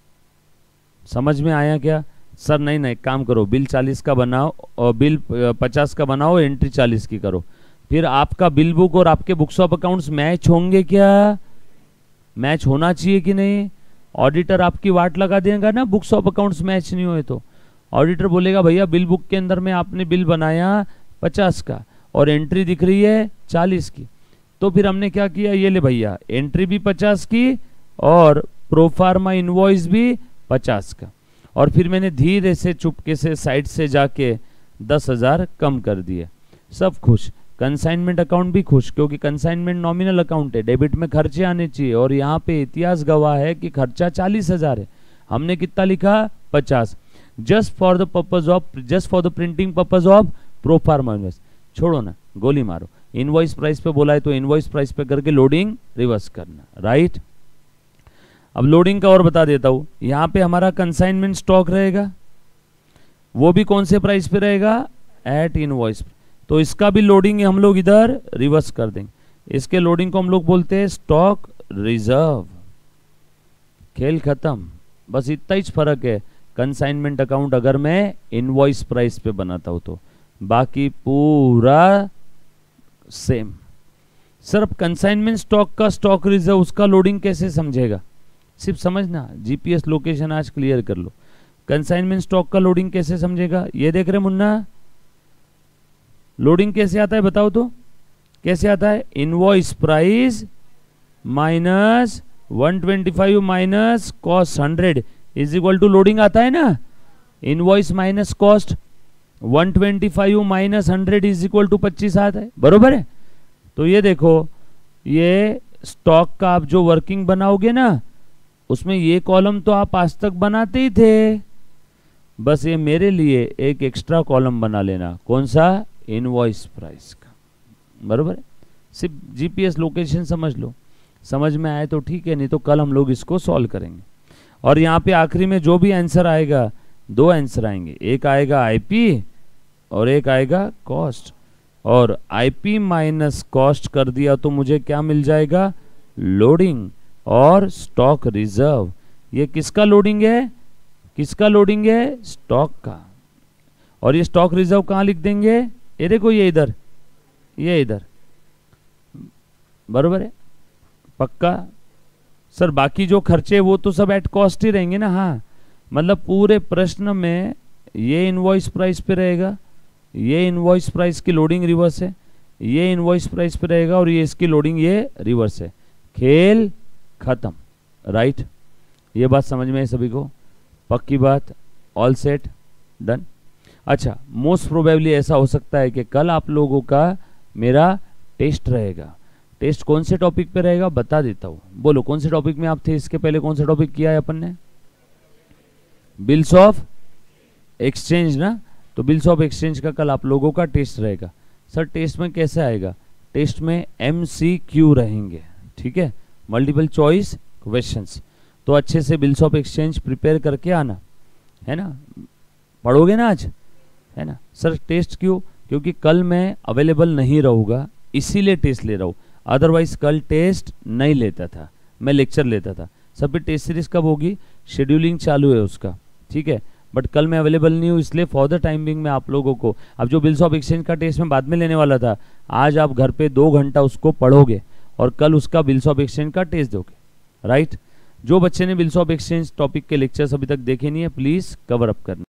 समझ में आया क्या? सर नहीं नहीं, काम करो, बिल चालीस का बनाओ और बिल पचास का बनाओ, एंट्री चालीस की करो। फिर आपका बिल बुक और आपके बुक्स ऑफ अकाउंट्स मैच होंगे क्या? मैच होना चाहिए कि नहीं? ऑडिटर आपकी वाट लगा देगा ना, बुक्स ऑफ अकाउंट्स मैच नहीं हुए तो। ऑडिटर बोलेगा भैया बिल बुक के अंदर में आपने बिल बनाया पचास का और एंट्री दिख रही है चालीस की। तो फिर हमने क्या किया? ये ले भैया, एंट्री भी पचास की और प्रोफार्मा इनवॉइस भी पचास का। और फिर मैंने धीरे से चुपके से साइड से जाके दस हजार कम कर दिए। सब खुश। कंसाइनमेंट अकाउंट भी खुश, क्योंकि कंसाइनमेंट नॉमिनल अकाउंट है, डेबिट में खर्चे आने चाहिए। और यहाँ पे इतिहास गवाह है कि खर्चा चालीस हजार है, हमने कितना लिखा? पचास। Just for the purpose of just for the printing purpose of proforma invoice. छोड़ो ना, गोली मारो। इनवॉइस प्राइस पे बोला है तो इनवॉइस प्राइस पे करके लोडिंग रिवर्स करना, राइट। अब लोडिंग का और बता देता हूं। यहाँ पे हमारा कंसाइनमेंट स्टॉक रहेगा, वो भी कौन से प्राइस पे रहेगा? At invoice. तो इसका भी लोडिंग हम लोग इधर रिवर्स कर देंगे। इसके लोडिंग को हम लोग बोलते हैं स्टॉक रिजर्व। खेल खत्म। बस इतना ही फर्क है कंसाइनमेंट अकाउंट अगर मैं इनवॉइस प्राइस पे बनाता हूं तो, बाकी पूरा सेम। सर अब कंसाइनमेंट स्टॉक का स्टॉक रिजर्व उसका लोडिंग कैसे समझेगा? सिर्फ समझना, जीपीएस लोकेशन आज क्लियर कर लो। कंसाइनमेंट स्टॉक का लोडिंग कैसे समझेगा? ये देख रहे मुन्ना, लोडिंग कैसे आता है बताओ तो? कैसे आता है? Invoice price minus one twenty five minus cost hundred is equal to loading आता है ना। Invoice minus cost one twenty five minus hundred is equal to पच्चीस आता है, बरोबर है। तो ये देखो, ये स्टॉक का आप जो वर्किंग बनाओगे ना, उसमें ये कॉलम तो आप आज तक बनाते ही थे, बस ये मेरे लिए एक एक्स्ट्रा कॉलम बना लेना। कौन सा? इनवॉइस प्राइस का, बरोबर है। सिर्फ जीपीएस लोकेशन समझ लो। समझ में आए तो ठीक है, नहीं तो कल हम लोग इसको सॉल्व करेंगे। और यहाँ पे आखिरी में जो भी आंसर आएगा, दो आंसर आएंगे, एक आएगा आईपी और एक आएगा कॉस्ट। और आईपी माइनस कॉस्ट कर दिया तो मुझे क्या मिल जाएगा? लोडिंग और स्टॉक रिजर्व। ये किसका लोडिंग है? किसका लोडिंग है? स्टॉक का। और ये स्टॉक रिजर्व कहाँ लिख देंगे? ये देखो, ये इधर, ये इधर, बरोबर है, पक्का। सर बाकी जो खर्चे वो तो सब एट कॉस्ट ही रहेंगे ना। हाँ, मतलब पूरे प्रश्न में ये इनवॉइस प्राइस पे रहेगा, ये इनवॉइस प्राइस की लोडिंग रिवर्स है, ये इनवॉइस प्राइस पे रहेगा और ये इसकी लोडिंग ये रिवर्स है। खेल खत्म, राइट। ये बात समझ में है सभी को? पक्की बात, ऑल सेट, डन। अच्छा, मोस्ट प्रोबेबली ऐसा हो सकता है कि कल आप लोगों का मेरा टेस्ट रहेगा। टेस्ट कौन से टॉपिक पे रहेगा बता देता हूँ। बोलो कौन से टॉपिक में आप थे? इसके पहले कौन सा टॉपिक किया है अपन ने? बिल्स ऑफ एक्सचेंज ना। तो बिल्स ऑफ एक्सचेंज का कल आप लोगों का टेस्ट रहेगा। सर टेस्ट में कैसे आएगा? टेस्ट में एमसीक्यू रहेंगे, ठीक है, मल्टीपल चॉइस क्वेश्चंस। तो अच्छे से बिल्स ऑफ एक्सचेंज प्रिपेयर करके आना, है ना। पढ़ोगे ना आज, है ना। सर टेस्ट क्यों? क्योंकि कल मैं अवेलेबल नहीं रहूँगा, इसीलिए टेस्ट ले रहा हूँ। अदरवाइज कल टेस्ट नहीं लेता था, मैं लेक्चर लेता था। सब पे टेस्ट सीरीज कब होगी? शेड्यूलिंग चालू है उसका, ठीक है। बट कल मैं अवेलेबल नहीं हूँ, इसलिए फॉर द टाइम बिंग मैं आप लोगों को, अब जो बिल्स ऑफ एक्सचेंज का टेस्ट में बाद में लेने वाला था, आज आप घर पे दो घंटा उसको पढ़ोगे और कल उसका बिल्स ऑफ एक्सचेंज का टेस्ट दोगे, राइट। जो बच्चे ने बिल्स ऑफ एक्सचेंज टॉपिक के लेक्चर्स अभी तक देखे नहीं है, प्लीज कवर अप करना।